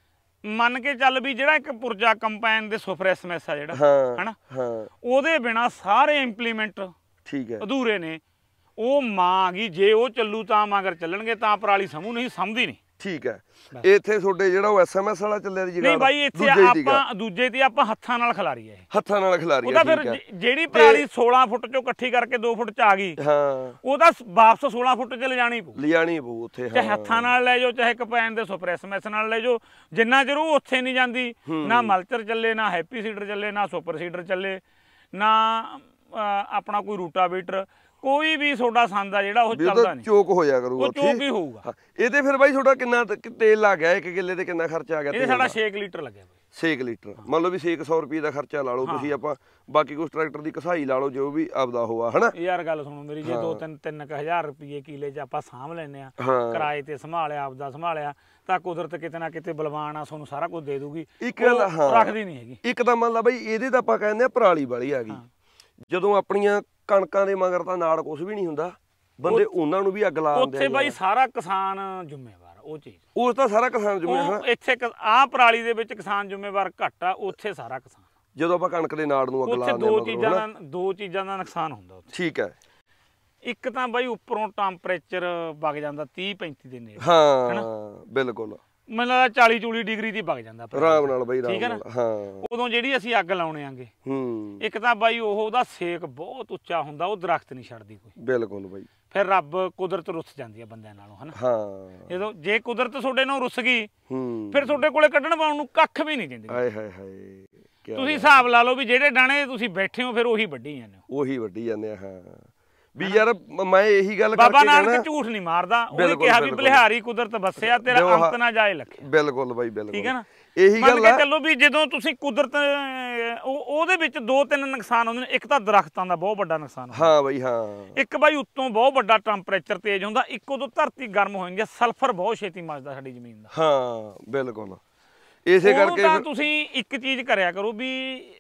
ਮੰਨ ਕੇ ਚੱਲ ਵੀ ਜਿਹੜਾ ਇੱਕ ਪੁਰਜਾ ਕੰਪਾਈਨ ਦੇ ਸੁਪਰੈਸਮੈਸ ਆ ਜਿਹੜਾ ਹਾਂ ਹਨਾ, ਹਾਂ ਉਹਦੇ ਬਿਨਾ ਸਾਰੇ ਇੰਪਲੀਮੈਂਟ ਠੀਕ ਹੈ, ਅਧੂਰੇ ਨੇ। ਉਹ ਮਾਂ ਆ ਗਈ, ਜੇ ਉਹ ਚੱਲੂ ਤਾਂ ਮਗਰ ਚੱਲਣਗੇ, ਤਾਂ ਪਰਾਲੀ ਸਮੂਹ ਨਹੀਂ ਸਮਝਦੀ ਨਹੀਂ। ਠੀਕ ਹੈ। ਇੱਥੇ ਤੁਹਾਡੇ ਜਿਹੜਾ ਉਹ ਐਸਐਮਐਸ ਵਾਲਾ ਚੱਲਿਆ ਦੀ ਨਹੀਂ ਬਾਈ, ਇੱਥੇ ਆਪਾਂ ਦੂਜੇ ਤੇ ਆਪਾਂ ਹੱਥਾਂ ਨਾਲ ਖਿਲਾਰੀ ਆ ਇਹ। ਹੱਥਾਂ ਨਾਲ ਖਿਲਾਰੀ ਉਹਦਾ ਫਿਰ ਜਿਹੜੀ ਪਰਾਲੀ ਸੋਲਾਂ ਫੁੱਟ ਚੋਂ ਇਕੱਠੀ ਕਰਕੇ ਦੋ ਫੁੱਟ ਚ ਆ ਗਈ, ਹਾਂ ਉਹਦਾ ਵਾਪਸ ਸੋਲਾਂ ਫੁੱਟ ਚ ਲਿਜਾਣੀ ਪਊ। ਲਿਜਾਣੀ ਪਊ ਉੱਥੇ, ਚਾਹੇ ਹੱਥਾਂ ਨਾਲ ਲੈ ਜਾਓ, ਚਾਹੇ ਕੰਪਾਈਨ ਦੇ ਸੁਪਰੈਸਮੈਸ ਨਾਲ ਲੈ ਜਾਓ। ਜਿੰਨਾ ਚਿਰ ਉਹ ਉੱਥੇ ਨਹੀਂ ਜਾਂਦੀ, ਨਾ ਮਲਚਰ ਚੱਲੇ, ਨਾ ਹੈਪੀ ਸੀਡਰ ਚੱਲੇ, ਨਾ ਸੁਪਰ ਸੀਡਰ ਚੱਲੇ, ਨਾ ਆਪਣਾ ਕੋਈ ਰੂਟਾਵੀਟਰ, ਕੋਈ ਵੀ ਤੁਹਾਡਾ ਸੰਦ ਆ ਜਿਹੜਾ ਉਹ ਚੱਲਦਾ ਨਹੀਂ, ਚੋਕ ਹੋ ਜਾ ਕਰੂਗਾ ਉਹ ਚੋਕ ਹੀ ਹੋਊਗਾ। ਇਹ ਤੇ ਫਿਰ ਬਾਈ ਤੁਹਾਡਾ ਕਿੰਨਾ ਤੇਲ ਲੱਗ ਗਿਆ ਇੱਕ ਕਿੱਲੇ ਤੇ? ਕਿੰਨਾ ਖਰਚਾ ਆ ਗਿਆ? ਇਹ ਸਾਡਾ ਛੇ ਲੀਟਰ ਲੱਗਿਆ ਬਾਈ। ਛੇ ਲੀਟਰ ਮੰਨ ਲਓ ਵੀ ਛੇ ਸੌ ਰੁਪਏ ਦਾ ਖਰਚਾ ਲਾ ਲਓ ਤੁਸੀਂ, ਆਪਾਂ ਬਾਕੀ ਕੁਛ ਟਰੈਕਟਰ ਦੀ ਕਸਾਈ ਲਾ ਲਓ, ਜੋ ਵੀ ਆਪਦਾ ਹੋਆ ਹਨਾ। ਯਾਰ ਗੱਲ ਸੁਣੋ ਮੇਰੀ, ਜੇ ਦੋ ਤਿੰਨ ਤਿੰਨ ਕੁ ਹਜ਼ਾਰ ਰੁਪਏ ਕਿਲੇ ਚ ਆਪਾਂ ਸਾਂਭ ਲੈਨੇ ਆ, ਕਿਰਾਏ ਤੇ ਸੰਭਾਲਿਆ, ਆਪਦਾ ਸੰਭਾਲਿਆ, ਤਾਂ ਕੁਦਰਤ ਕਿਤੇ ਨਾ ਕਿਤੇ ਬਲਵਾਨ ਆ, ਤੁਹਾਨੂੰ ਸਾਰਾ ਕੁਝ ਦੇ ਦੂਗੀ। ਇੱਕ ਗੱਲ ਹਾਂ ਰੱਖਦੀ ਨਹੀਂ ਹੈਗੀ। ਇੱਕ ਤਾਂ ਮੰਨ ਲਾ ਬਾਈ ਇਹਦੇ ਤਾਂ ਆਪਾਂ ਕਹਿੰਦੇ ਆ ਪਰਾਲੀ ਵਾਲੀ ਆ ਗਈ, ਜਦੋਂ ਆਪਣੀਆਂ ਕਣਕਾਂ ਦੇ ਮਗਰ ਤਾਂ ਨਾਲ ਕੁਝ ਵੀ ਨਹੀਂ ਹੁੰਦਾ, ਬੰਦੇ ਉਹਨਾਂ ਨੂੰ ਵੀ ਅੱਗ ਲਾ ਦਿੰਦੇ ਆ। ਉੱਥੇ ਬਾਈ ਸਾਰਾ ਕਿਸਾਨ ਜ਼ਿੰਮੇਵਾਰ ਉਹ ਚੀਜ਼, ਉਸ ਤਾਂ ਸਾਰਾ ਕਿਸਾਨ ਜ਼ਿੰਮੇਵਾਰ। ਇੱਥੇ ਆਹ ਪਰਾਲੀ ਦੇ ਵਿੱਚ ਕਿਸਾਨ ਜ਼ਿੰਮੇਵਾਰ ਘੱਟ ਆ, ਉੱਥੇ ਸਾਰਾ ਕਿਸਾਨ। ਜਦੋਂ ਆਪਾਂ ਕਣਕ ਦੇ ਨਾੜ ਨੂੰ ਅੱਗ ਲਾ ਦਿੰਦੇ ਆ, ਦੋ ਚੀਜ਼ਾਂ ਦਾ ਦੋ ਚੀਜ਼ਾਂ ਦਾ ਨੁਕਸਾਨ ਹੁੰਦਾ ਉੱਥੇ। ਠੀਕ ਹੈ। ਇੱਕ ਤਾਂ ਬਾਈ ਉੱਪਰੋਂ ਟੈਂਪਰੇਚਰ ਵਗ ਜਾਂਦਾ ਤੀਹ ਪੈਂਤੀ ਦੇ ਨੇੜੇ, ਹਾਂ ਬਿਲਕੁਲ, ਮੈਨੂੰ ਲੱਗਦਾ ਚਾਲੀ ਚੂਲੀ ਡਿਗਰੀ ਦੀ ਵਗ ਜਾਂਦਾ ਆਰਾਮ ਨਾਲ ਬਾਈ, ਠੀਕ ਹੈ ਨਾ। ਹਾਂ ਉਦੋਂ ਜਿਹੜੀ ਅਸੀਂ ਅੱਗ ਲਾਉਣੇ ਆਂਗੇ, ਹੂੰ ਇੱਕ ਤਾਂ ਬਾਈ ਉਹ ਉਹਦਾ ਸੇਕ ਬਹੁਤ ਉੱਚਾ ਹੁੰਦਾ, ਉਹ ਦਰਖਤ ਨਹੀਂ ਛੱਡਦੀ ਕੋਈ। ਬਿਲਕੁਲ ਬਾਈ, ਫਿਰ ਰੱਬ ਕੁਦਰਤ ਰੁੱਸ ਜਾਂਦੀ ਆ ਬੰਦਿਆਂ ਨਾਲੋਂ, ਹਨਾ। ਹਾਂ ਜਦੋਂ ਜੇ ਕੁਦਰਤ ਤੁਹਾਡੇ ਨਾਲ ਰੁੱਸ ਗਈ, ਹੂੰ ਫਿਰ ਤੁਹਾਡੇ ਕੋਲੇ ਕੱਢਣ ਪਾਉਣ ਨੂੰ ਕੱਖ ਵੀ ਨਹੀਂ ਦਿੰਦੀ। ਹਾਏ ਹਾਏ ਹਾਏ, ਤੁਸੀਂ ਹਿਸਾਬ ਲਾ ਲਓ ਵੀ ਜਿਹੜੇ ਡਾਣੇ ਤੁਸੀਂ ਬੈਠੇ ਹੋ, ਫਿਰ ਉਹੀ ਵੱਢੀ ਜਾਂਦੇ ਹੋ। ਉਹੀ ਵੱਢੀ ਜਾਂਦੇ ਆ, ਹਾਂ ਵੀ ਯਾਰ ਮੈਂ ਇਹੀ ਗੱਲ ਕਰਕੇ ਬਾਬਾ ਨਾਨਕ ਝੂਠ ਨਹੀਂ ਮਾਰਦਾ, ਉਹਨੇ ਕਿਹਾ ਵੀ ਬਲਿਹਾਰੀ ਕੁਦਰਤ ਵਸਿਆ, ਤੇਰਾ ਅੰਤ ਨਾ ਜਾਏ ਲੱਖੇ। ਬਿਲਕੁਲ ਬਾਈ ਬਿਲਕੁਲ, ਠੀਕ ਹੈ ਨਾ। ਇਹੀ ਗੱਲ ਆ। ਚਲੋ ਵੀ ਜਦੋਂ ਤੁਸੀਂ ਕੁਦਰਤ ਉਹਦੇ ਵਿੱਚ ਦੋ ਤਿੰਨ ਨੁਕਸਾਨ ਹੁੰਦੇ ਨੇ। ਇੱਕ ਤਾਂ ਦਰਖਤਾਂ ਦਾ ਬਹੁਤ ਵੱਡਾ ਨੁਕਸਾਨ, ਹਾਂ ਬਾਈ ਹਾਂ। ਇੱਕ ਬਾਈ ਉੱਤੋਂ ਬਹੁਤ ਵੱਡਾ ਟੈਂਪਰੇਚਰ ਤੇਜ਼ ਹੁੰਦਾ, ਇੱਕ ਉਦੋਂ ਧਰਤੀ ਗਰਮ ਹੋ ਜਾਂਦੀ ਹੈ, ਸਲਫਰ ਬਹੁਤ ਛੇਤੀ ਮੱਚਦਾ ਸਾਡੀ ਜ਼ਮੀਨ ਦਾ। ਹਾਂ ਬਿਲਕੁਲ, ਇਸੇ ਕਰਕੇ ਤਾਂ ਤੁਸੀਂ ਇੱਕ ਚੀਜ਼ ਕਰਿਆ ਕਰੋ ਵੀ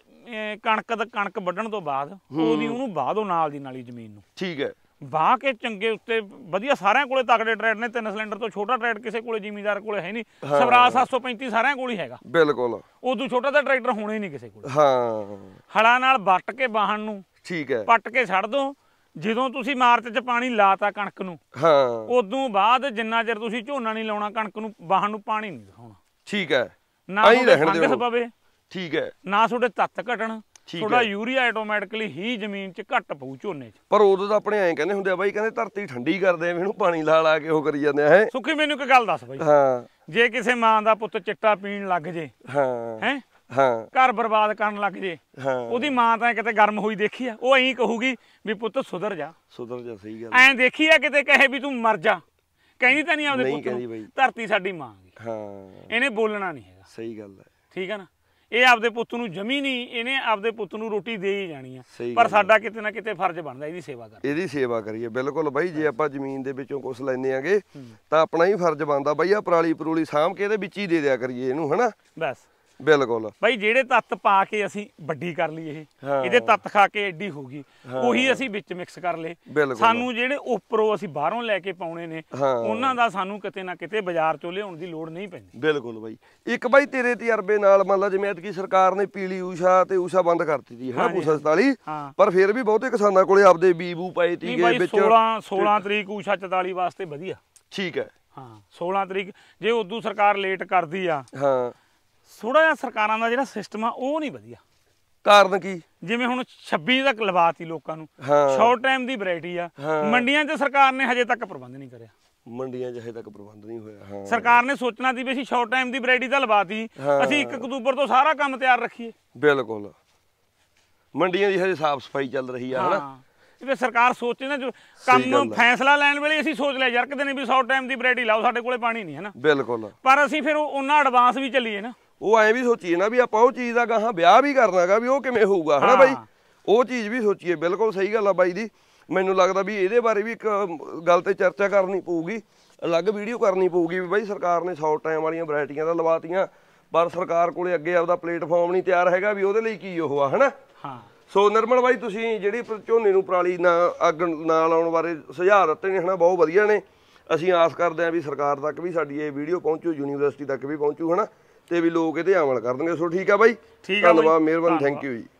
ਕਣਕ ਦਾ ਕਣਕ ਵੱਢਣ ਤੋਂ ਬਾਅਦ ਉਹਦੀ ਉਹਨੂੰ ਵਾਹ ਦਿਓ ਨਾਲ ਦੀ ਨਾਲ ਹੀ ਜ਼ਮੀਨ ਨੂੰ। ਠੀਕ ਹੈ, ਵਾਹ ਕੇ ਚੰਗੇ ਉੱਤੇ ਵਧੀਆ, ਸਾਰਿਆਂ ਕੋਲੇ ਤਕੜੇ ਟਰੈਕਟਰ ਨੇ, ਤਿੰਨ ਸਿਲੰਡਰ ਤੋਂ ਛੋਟਾ ਟਰੈਕਟਰ ਕਿਸੇ ਕੋਲੇ ਜ਼ਿਮੀਂਦਾਰ ਕੋਲੇ ਹੈ ਨਹੀਂ। ਸਵਰਾਜ ਸੱਤ ਸੌ ਪੈਂਤੀ ਸਾਰਿਆਂ ਕੋਲ ਹੀ ਹੈਗਾ, ਬਿਲਕੁਲ। ਉਦੋਂ ਛੋਟਾ ਤਾਂ ਟਰੈਕਟਰ ਹੋਣਾ ਹੀ ਨਹੀਂ ਕਿਸੇ ਕੋਲ। ਹਾਂ, ਹਲਾਂ ਨਾਲ ਵੱਟ ਕੇ ਬਾਹਣ ਨੂੰ, ਠੀਕ ਹੈ, ਪੱਟ ਕੇ ਛੱਡ ਦੋ। ਜਦੋਂ ਤੁਸੀਂ ਮਾਰਚ ਚ ਪਾਣੀ ਲਾਤਾ ਕਣਕ ਨੂੰ, ਹਾਂ ਉਦੋਂ ਬਾਅਦ ਜਿੰਨਾ ਚਿਰ ਤੁਸੀਂ ਝੋਨਾ ਨਹੀਂ ਲਾਉਣਾ, ਕਣਕ ਨੂੰ ਬਾਹਣ ਨੂੰ ਪਾਣੀ ਨਹੀਂ ਦਿਖਾਉਣਾ। ਠੀਕ ਹੈ, ਨਾ ਫੰਗਸ ਪਵੇ, ਠੀਕ ਹੈ, ਨਾ ਤੁਹਾਡੇ ਤੱਤ ਘਟਣ, ਥੋੜਾ ਯੂਰੀਆ ਆਟੋਮੈਟਿਕਲੀ ਹੀ ਜ਼ਮੀਨ 'ਚ ਘੱਟ ਪਊ ਝੋਨੇ 'ਚ। ਪਰ ਉਦੋਂ ਤਾਂ ਆਪਣੇ ਐਂ ਕਹਿੰਦੇ ਹੁੰਦੇ ਆ ਬਾਈ, ਕਹਿੰਦੇ ਧਰਤੀ ਠੰਡੀ ਕਰਦੇ ਆ, ਇਹਨੂੰ ਪਾਣੀ ਲਾ ਲਾ ਕੇ ਉਹ ਕਰੀ ਜਾਂਦੇ ਆ। ਹੈ ਸੁੱਖੀ ਮੈਨੂੰ ਇੱਕ ਗੱਲ ਦੱਸ ਬਾਈ, ਹਾਂ ਜੇ ਕਿਸੇ ਮਾਂ ਦਾ ਪੁੱਤ ਚਿੱਟਾ ਪੀਣ ਲੱਗ ਜੇ, ਹਾਂ ਹੈ ਹਾਂ, ਘਰ ਬਰਬਾਦ ਕਰਨ ਲੱਗ ਜੇ, ਹਾਂ, ਉਹਦੀ ਮਾਂ ਤਾਂ ਕਿਤੇ ਗਰਮ ਹੋਈ ਦੇਖੀ ਆ? ਉਹ ਐਂ ਕਹੂਗੀ ਵੀ ਪੁੱਤ ਸੁਧਰ ਜਾ, ਸੁਧਰ ਜਾ। ਸਹੀ ਗੱਲ, ਐਂ ਦੇਖੀ ਆ ਕਿਤੇ ਕਹੇ ਵੀ ਤੂੰ ਮਰ ਜਾ? ਕਹਿੰਦੀ ਤਾਂ ਨਹੀਂ ਆਪਦੇ ਪੁੱਤ ਨੂੰ। ਧਰਤੀ ਸਾਡੀ ਮਾਂ ਗਈ, ਹਾਂ, ਇਹਨੇ ਬੋਲਣਾ ਨਹੀਂ ਹੈਗਾ। ਸਹੀ ਗੱਲ ਹੈ, ਠੀਕ ਹੈ ਨਾ। ਇਹ ਆਪਦੇ ਪੁੱਤ ਨੂੰ ਜਮੀ ਨਹੀਂ, ਇਹਨੇ ਆਪਦੇ ਪੁੱਤ ਨੂੰ ਰੋਟੀ ਦੇ ਹੀ ਜਾਣੀ ਆ, ਸਹੀ ਪਰ ਗੱਲ ਸਾਡਾ ਕਿਤੇ ਨਾ ਕਿਤੇ ਫਰਜ਼ ਬਣਦਾ ਇਹਦੀ ਸੇਵਾ ਕਰ ਇਹਦੀ ਸੇਵਾ ਕਰੀਏ। ਬਿਲਕੁਲ ਬਾਈ, ਜੇ ਆਪਾਂ ਜ਼ਮੀਨ ਦੇ ਵਿੱਚੋਂ ਕੁਝ ਲੈਨੇ ਆਗੇ ਤਾਂ ਆਪਣਾ ਹੀ ਫਰਜ਼ ਬਣਦਾ ਬਾਈ ਆ ਪਰਾਲੀ ਪਰੂਲੀ ਸਾਂਭ ਕੇ ਇਹਦੇ ਵਿੱਚ ਹੀ ਦੇ ਦਿਆ ਕਰੀਏ ਇਹਨੂੰ, ਹਨਾ। ਬਸ ਬਿਲਕੁਲ ਬਾਈ, ਜਿਹੜੇ ਤੱਤ ਪਾ ਕੇ ਅਸੀਂ ਵੱਡੀ ਕਰ ਲਈ ਇਹ, ਹਾਂ। ਇਹਦੇ ਤੱਤ ਖਾ ਕੇ ਐਡੀ ਹੋ ਗਈ, ਉਹੀ ਅਸੀਂ ਵਿੱਚ ਮਿਕਸ ਕਰ ਲਏ। ਸਾਨੂੰ ਜਿਹੜੇ ਉੱਪਰੋਂ ਅਸੀਂ ਬਾਹਰੋਂ ਲੈ ਕੇ ਪਾਉਣੇ ਨੇ, ਉਹਨਾਂ ਦਾ ਸਾਨੂੰ ਕਿਤੇ ਨਾ ਕਿਤੇ ਬਾਜ਼ਾਰ ਚੋਂ ਲਿਆਉਣ ਦੀ ਲੋੜ ਨਹੀਂ ਪੈਂਦੀ। ਬਿਲਕੁਲ ਬਾਈ। ਇੱਕ ਬਾਈ ਤੇਰੇ ਤਜਰਬੇ ਨਾਲ ਮੰਨ ਲਾ ਜਿਵੇਂ ਐਤਕੀ ਸਰਕਾਰ ਨੇ ਪੀਲੀ ਊਸ਼ਾ ਤੇ ਊਸ਼ਾ ਬੰਦ ਕਰ ਦਿੱਤੀ ਹੈ ਪੂਸਾ ਚੁਤਾਲੀ, ਪਰ ਫਿਰ ਵੀ ਬਹੁਤੇ ਕਿਸਾਨਾਂ ਕੋਲੇ ਆਪਦੇ ਬੀਬੂ ਪਏ ਤੀਗੇ ਵਿੱਚ। ਸੋਲਾਂ ਸੋਲਾਂ ਤਰੀਕ ਊਸ਼ਾ ਚੁਤਾਲੀ ਵਾਸਤੇ ਵਧੀਆ, ਠੀਕ ਹੈ। ਹਾਂ ਸੋਲਾਂ ਤਰੀਕ, ਜੇ ਉਦੋਂ ਸਰਕਾਰ ਲੇਟ ਕਰਦੀ ਆ, ਹਾਂ ਥੋੜਾ ਜਿਹਾ ਸਰਕਾਰਾਂ ਦਾ ਜਿਹੜਾ ਸਿਸਟਮ ਆ ਉਹ ਨਹੀਂ ਵਧੀਆ। ਕਾਰਨ ਕੀ? ਜਿਵੇਂ ਹੁਣ ਛੱਬੀ ਤੱਕ ਲਵਾਤੀ ਲੋਕਾਂ ਨੂੰ, ਸ਼ਾਰਟ ਟਾਈਮ ਦੀ ਵੈਰਾਈਟੀ ਆ, ਮੰਡੀਆਂ 'ਚ ਸਰਕਾਰ ਨੇ ਹਜੇ ਤੱਕ ਪ੍ਰਬੰਧ ਨਹੀਂ ਕਰਿਆ। ਮੰਡੀਆਂ 'ਚ ਹਜੇ ਤੱਕ ਪ੍ਰਬੰਧ ਨਹੀਂ ਹੋਇਆ। ਹਾਂ ਸਰਕਾਰ ਨੇ ਸੋਚਣਾ ਸੀ ਵੀ ਅਸੀਂ ਸ਼ਾਰਟ ਟਾਈਮ ਦੀ ਵੈਰਾਈਟੀ ਤਾਂ ਲਵਾਤੀ, ਅਸੀਂ ਇੱਕ ਅਕਤੂਬਰ ਤੋਂ ਸਾਰਾ ਕੰਮ ਤਿਆਰ ਰੱਖੀਏ। ਬਿਲਕੁਲ, ਮੰਡੀਆਂ ਦੀ ਹਜੇ ਸਾਫ਼ ਸਫਾਈ ਚੱਲ ਰਹੀ ਆ, ਹਨਾ। ਇਹ ਸਰਕਾਰ ਸੋਚੇ ਨਾ, ਜੋ ਕੰਮ ਫੈਸਲਾ ਲੈਣ ਵੇਲੇ ਅਸੀਂ ਸੋਚ ਲਿਆ ਯਾਰ ਕਿਤੇ ਨਹੀਂ ਵੀ ਸ਼ਾਰਟ ਟਾਈਮ ਦੀ ਵੈਰਾਈਟੀ ਲਾਓ, ਸਾਡੇ ਕੋਲੇ ਪਾਣੀ ਨਹੀਂ ਹੈ ਨਾ। ਬਿਲਕੁਲ, ਪਰ ਅਸੀਂ ਫਿਰ ਉਹਨਾਂ ਐਡਵਾਂਸ ਵੀ ਚੱਲੀਏ ਨਾ, ਉਹ ਐਂ ਵੀ ਸੋਚੀਏ ਨਾ ਵੀ ਆਪਾਂ ਉਹ ਚੀਜ਼ ਦਾ ਗਾਹਾਂ ਵਿਆਹ ਵੀ ਕਰਨਾਗਾ ਵੀ ਉਹ ਕਿਵੇਂ ਹੋਊਗਾ, ਹਨਾ ਬਾਈ। ਉਹ ਚੀਜ਼ ਵੀ ਸੋਚੀਏ। ਬਿਲਕੁਲ ਸਹੀ ਗੱਲ ਆ ਬਾਈ ਦੀ। ਮੈਨੂੰ ਲੱਗਦਾ ਵੀ ਇਹਦੇ ਬਾਰੇ ਵੀ ਇੱਕ ਗੱਲ ਤੇ ਚਰਚਾ ਕਰਨੀ ਪਊਗੀ, ਅਲੱਗ ਵੀਡੀਓ ਕਰਨੀ ਪਊਗੀ ਵੀ ਬਾਈ ਸਰਕਾਰ ਨੇ ਸ਼ਾਰਟ ਟਾਈਮ ਵਾਲੀਆਂ ਵੈਰਾਈਟੀਆਂ ਤਾਂ ਲਵਾਤੀਆਂ, ਪਰ ਸਰਕਾਰ ਕੋਲੇ ਅੱਗੇ ਆਪਦਾ ਪਲੇਟਫਾਰਮ ਨਹੀਂ ਤਿਆਰ ਹੈਗਾ ਵੀ ਉਹਦੇ ਲਈ ਕੀ ਉਹ ਆ, ਹਨਾ। ਹਾਂ ਸੋ ਨਿਰਮਲ ਬਾਈ, ਤੁਸੀਂ ਜਿਹੜੀ ਝੋਨੇ ਨੂੰ ਪਰਾਲੀ ਨਾ ਅੱਗ ਨਾ ਲਾਉਣ ਬਾਰੇ ਸੁਝਾਅ ਦਿੱਤੇ ਨੇ, ਹਨਾ, ਬਹੁਤ ਵਧੀਆ ਨੇ। ਅਸੀਂ ਆਸ ਕਰਦੇ ਹਾਂ ਵੀ ਸਰਕਾਰ ਤੱਕ ਵੀ ਸਾਡੀ ਇਹ ਵੀਡੀਓ ਪਹੁੰਚੂ, ਯੂਨੀਵਰਸਿਟੀ ਤੱਕ ਵੀ ਪਹੁੰਚੂ, ਹਨਾ, ਤੇ ਵੀ ਲੋਕ ਇਹਦੇ ਅਮਲ ਕਰ ਦੇਣਗੇ। ਸੋ ਠੀਕ ਆ ਬਾਈ, ਧੰਨਵਾਦ, ਮਿਹਰਬਾਨੀ, ਥੈਂਕ ਯੂ ਜੀ।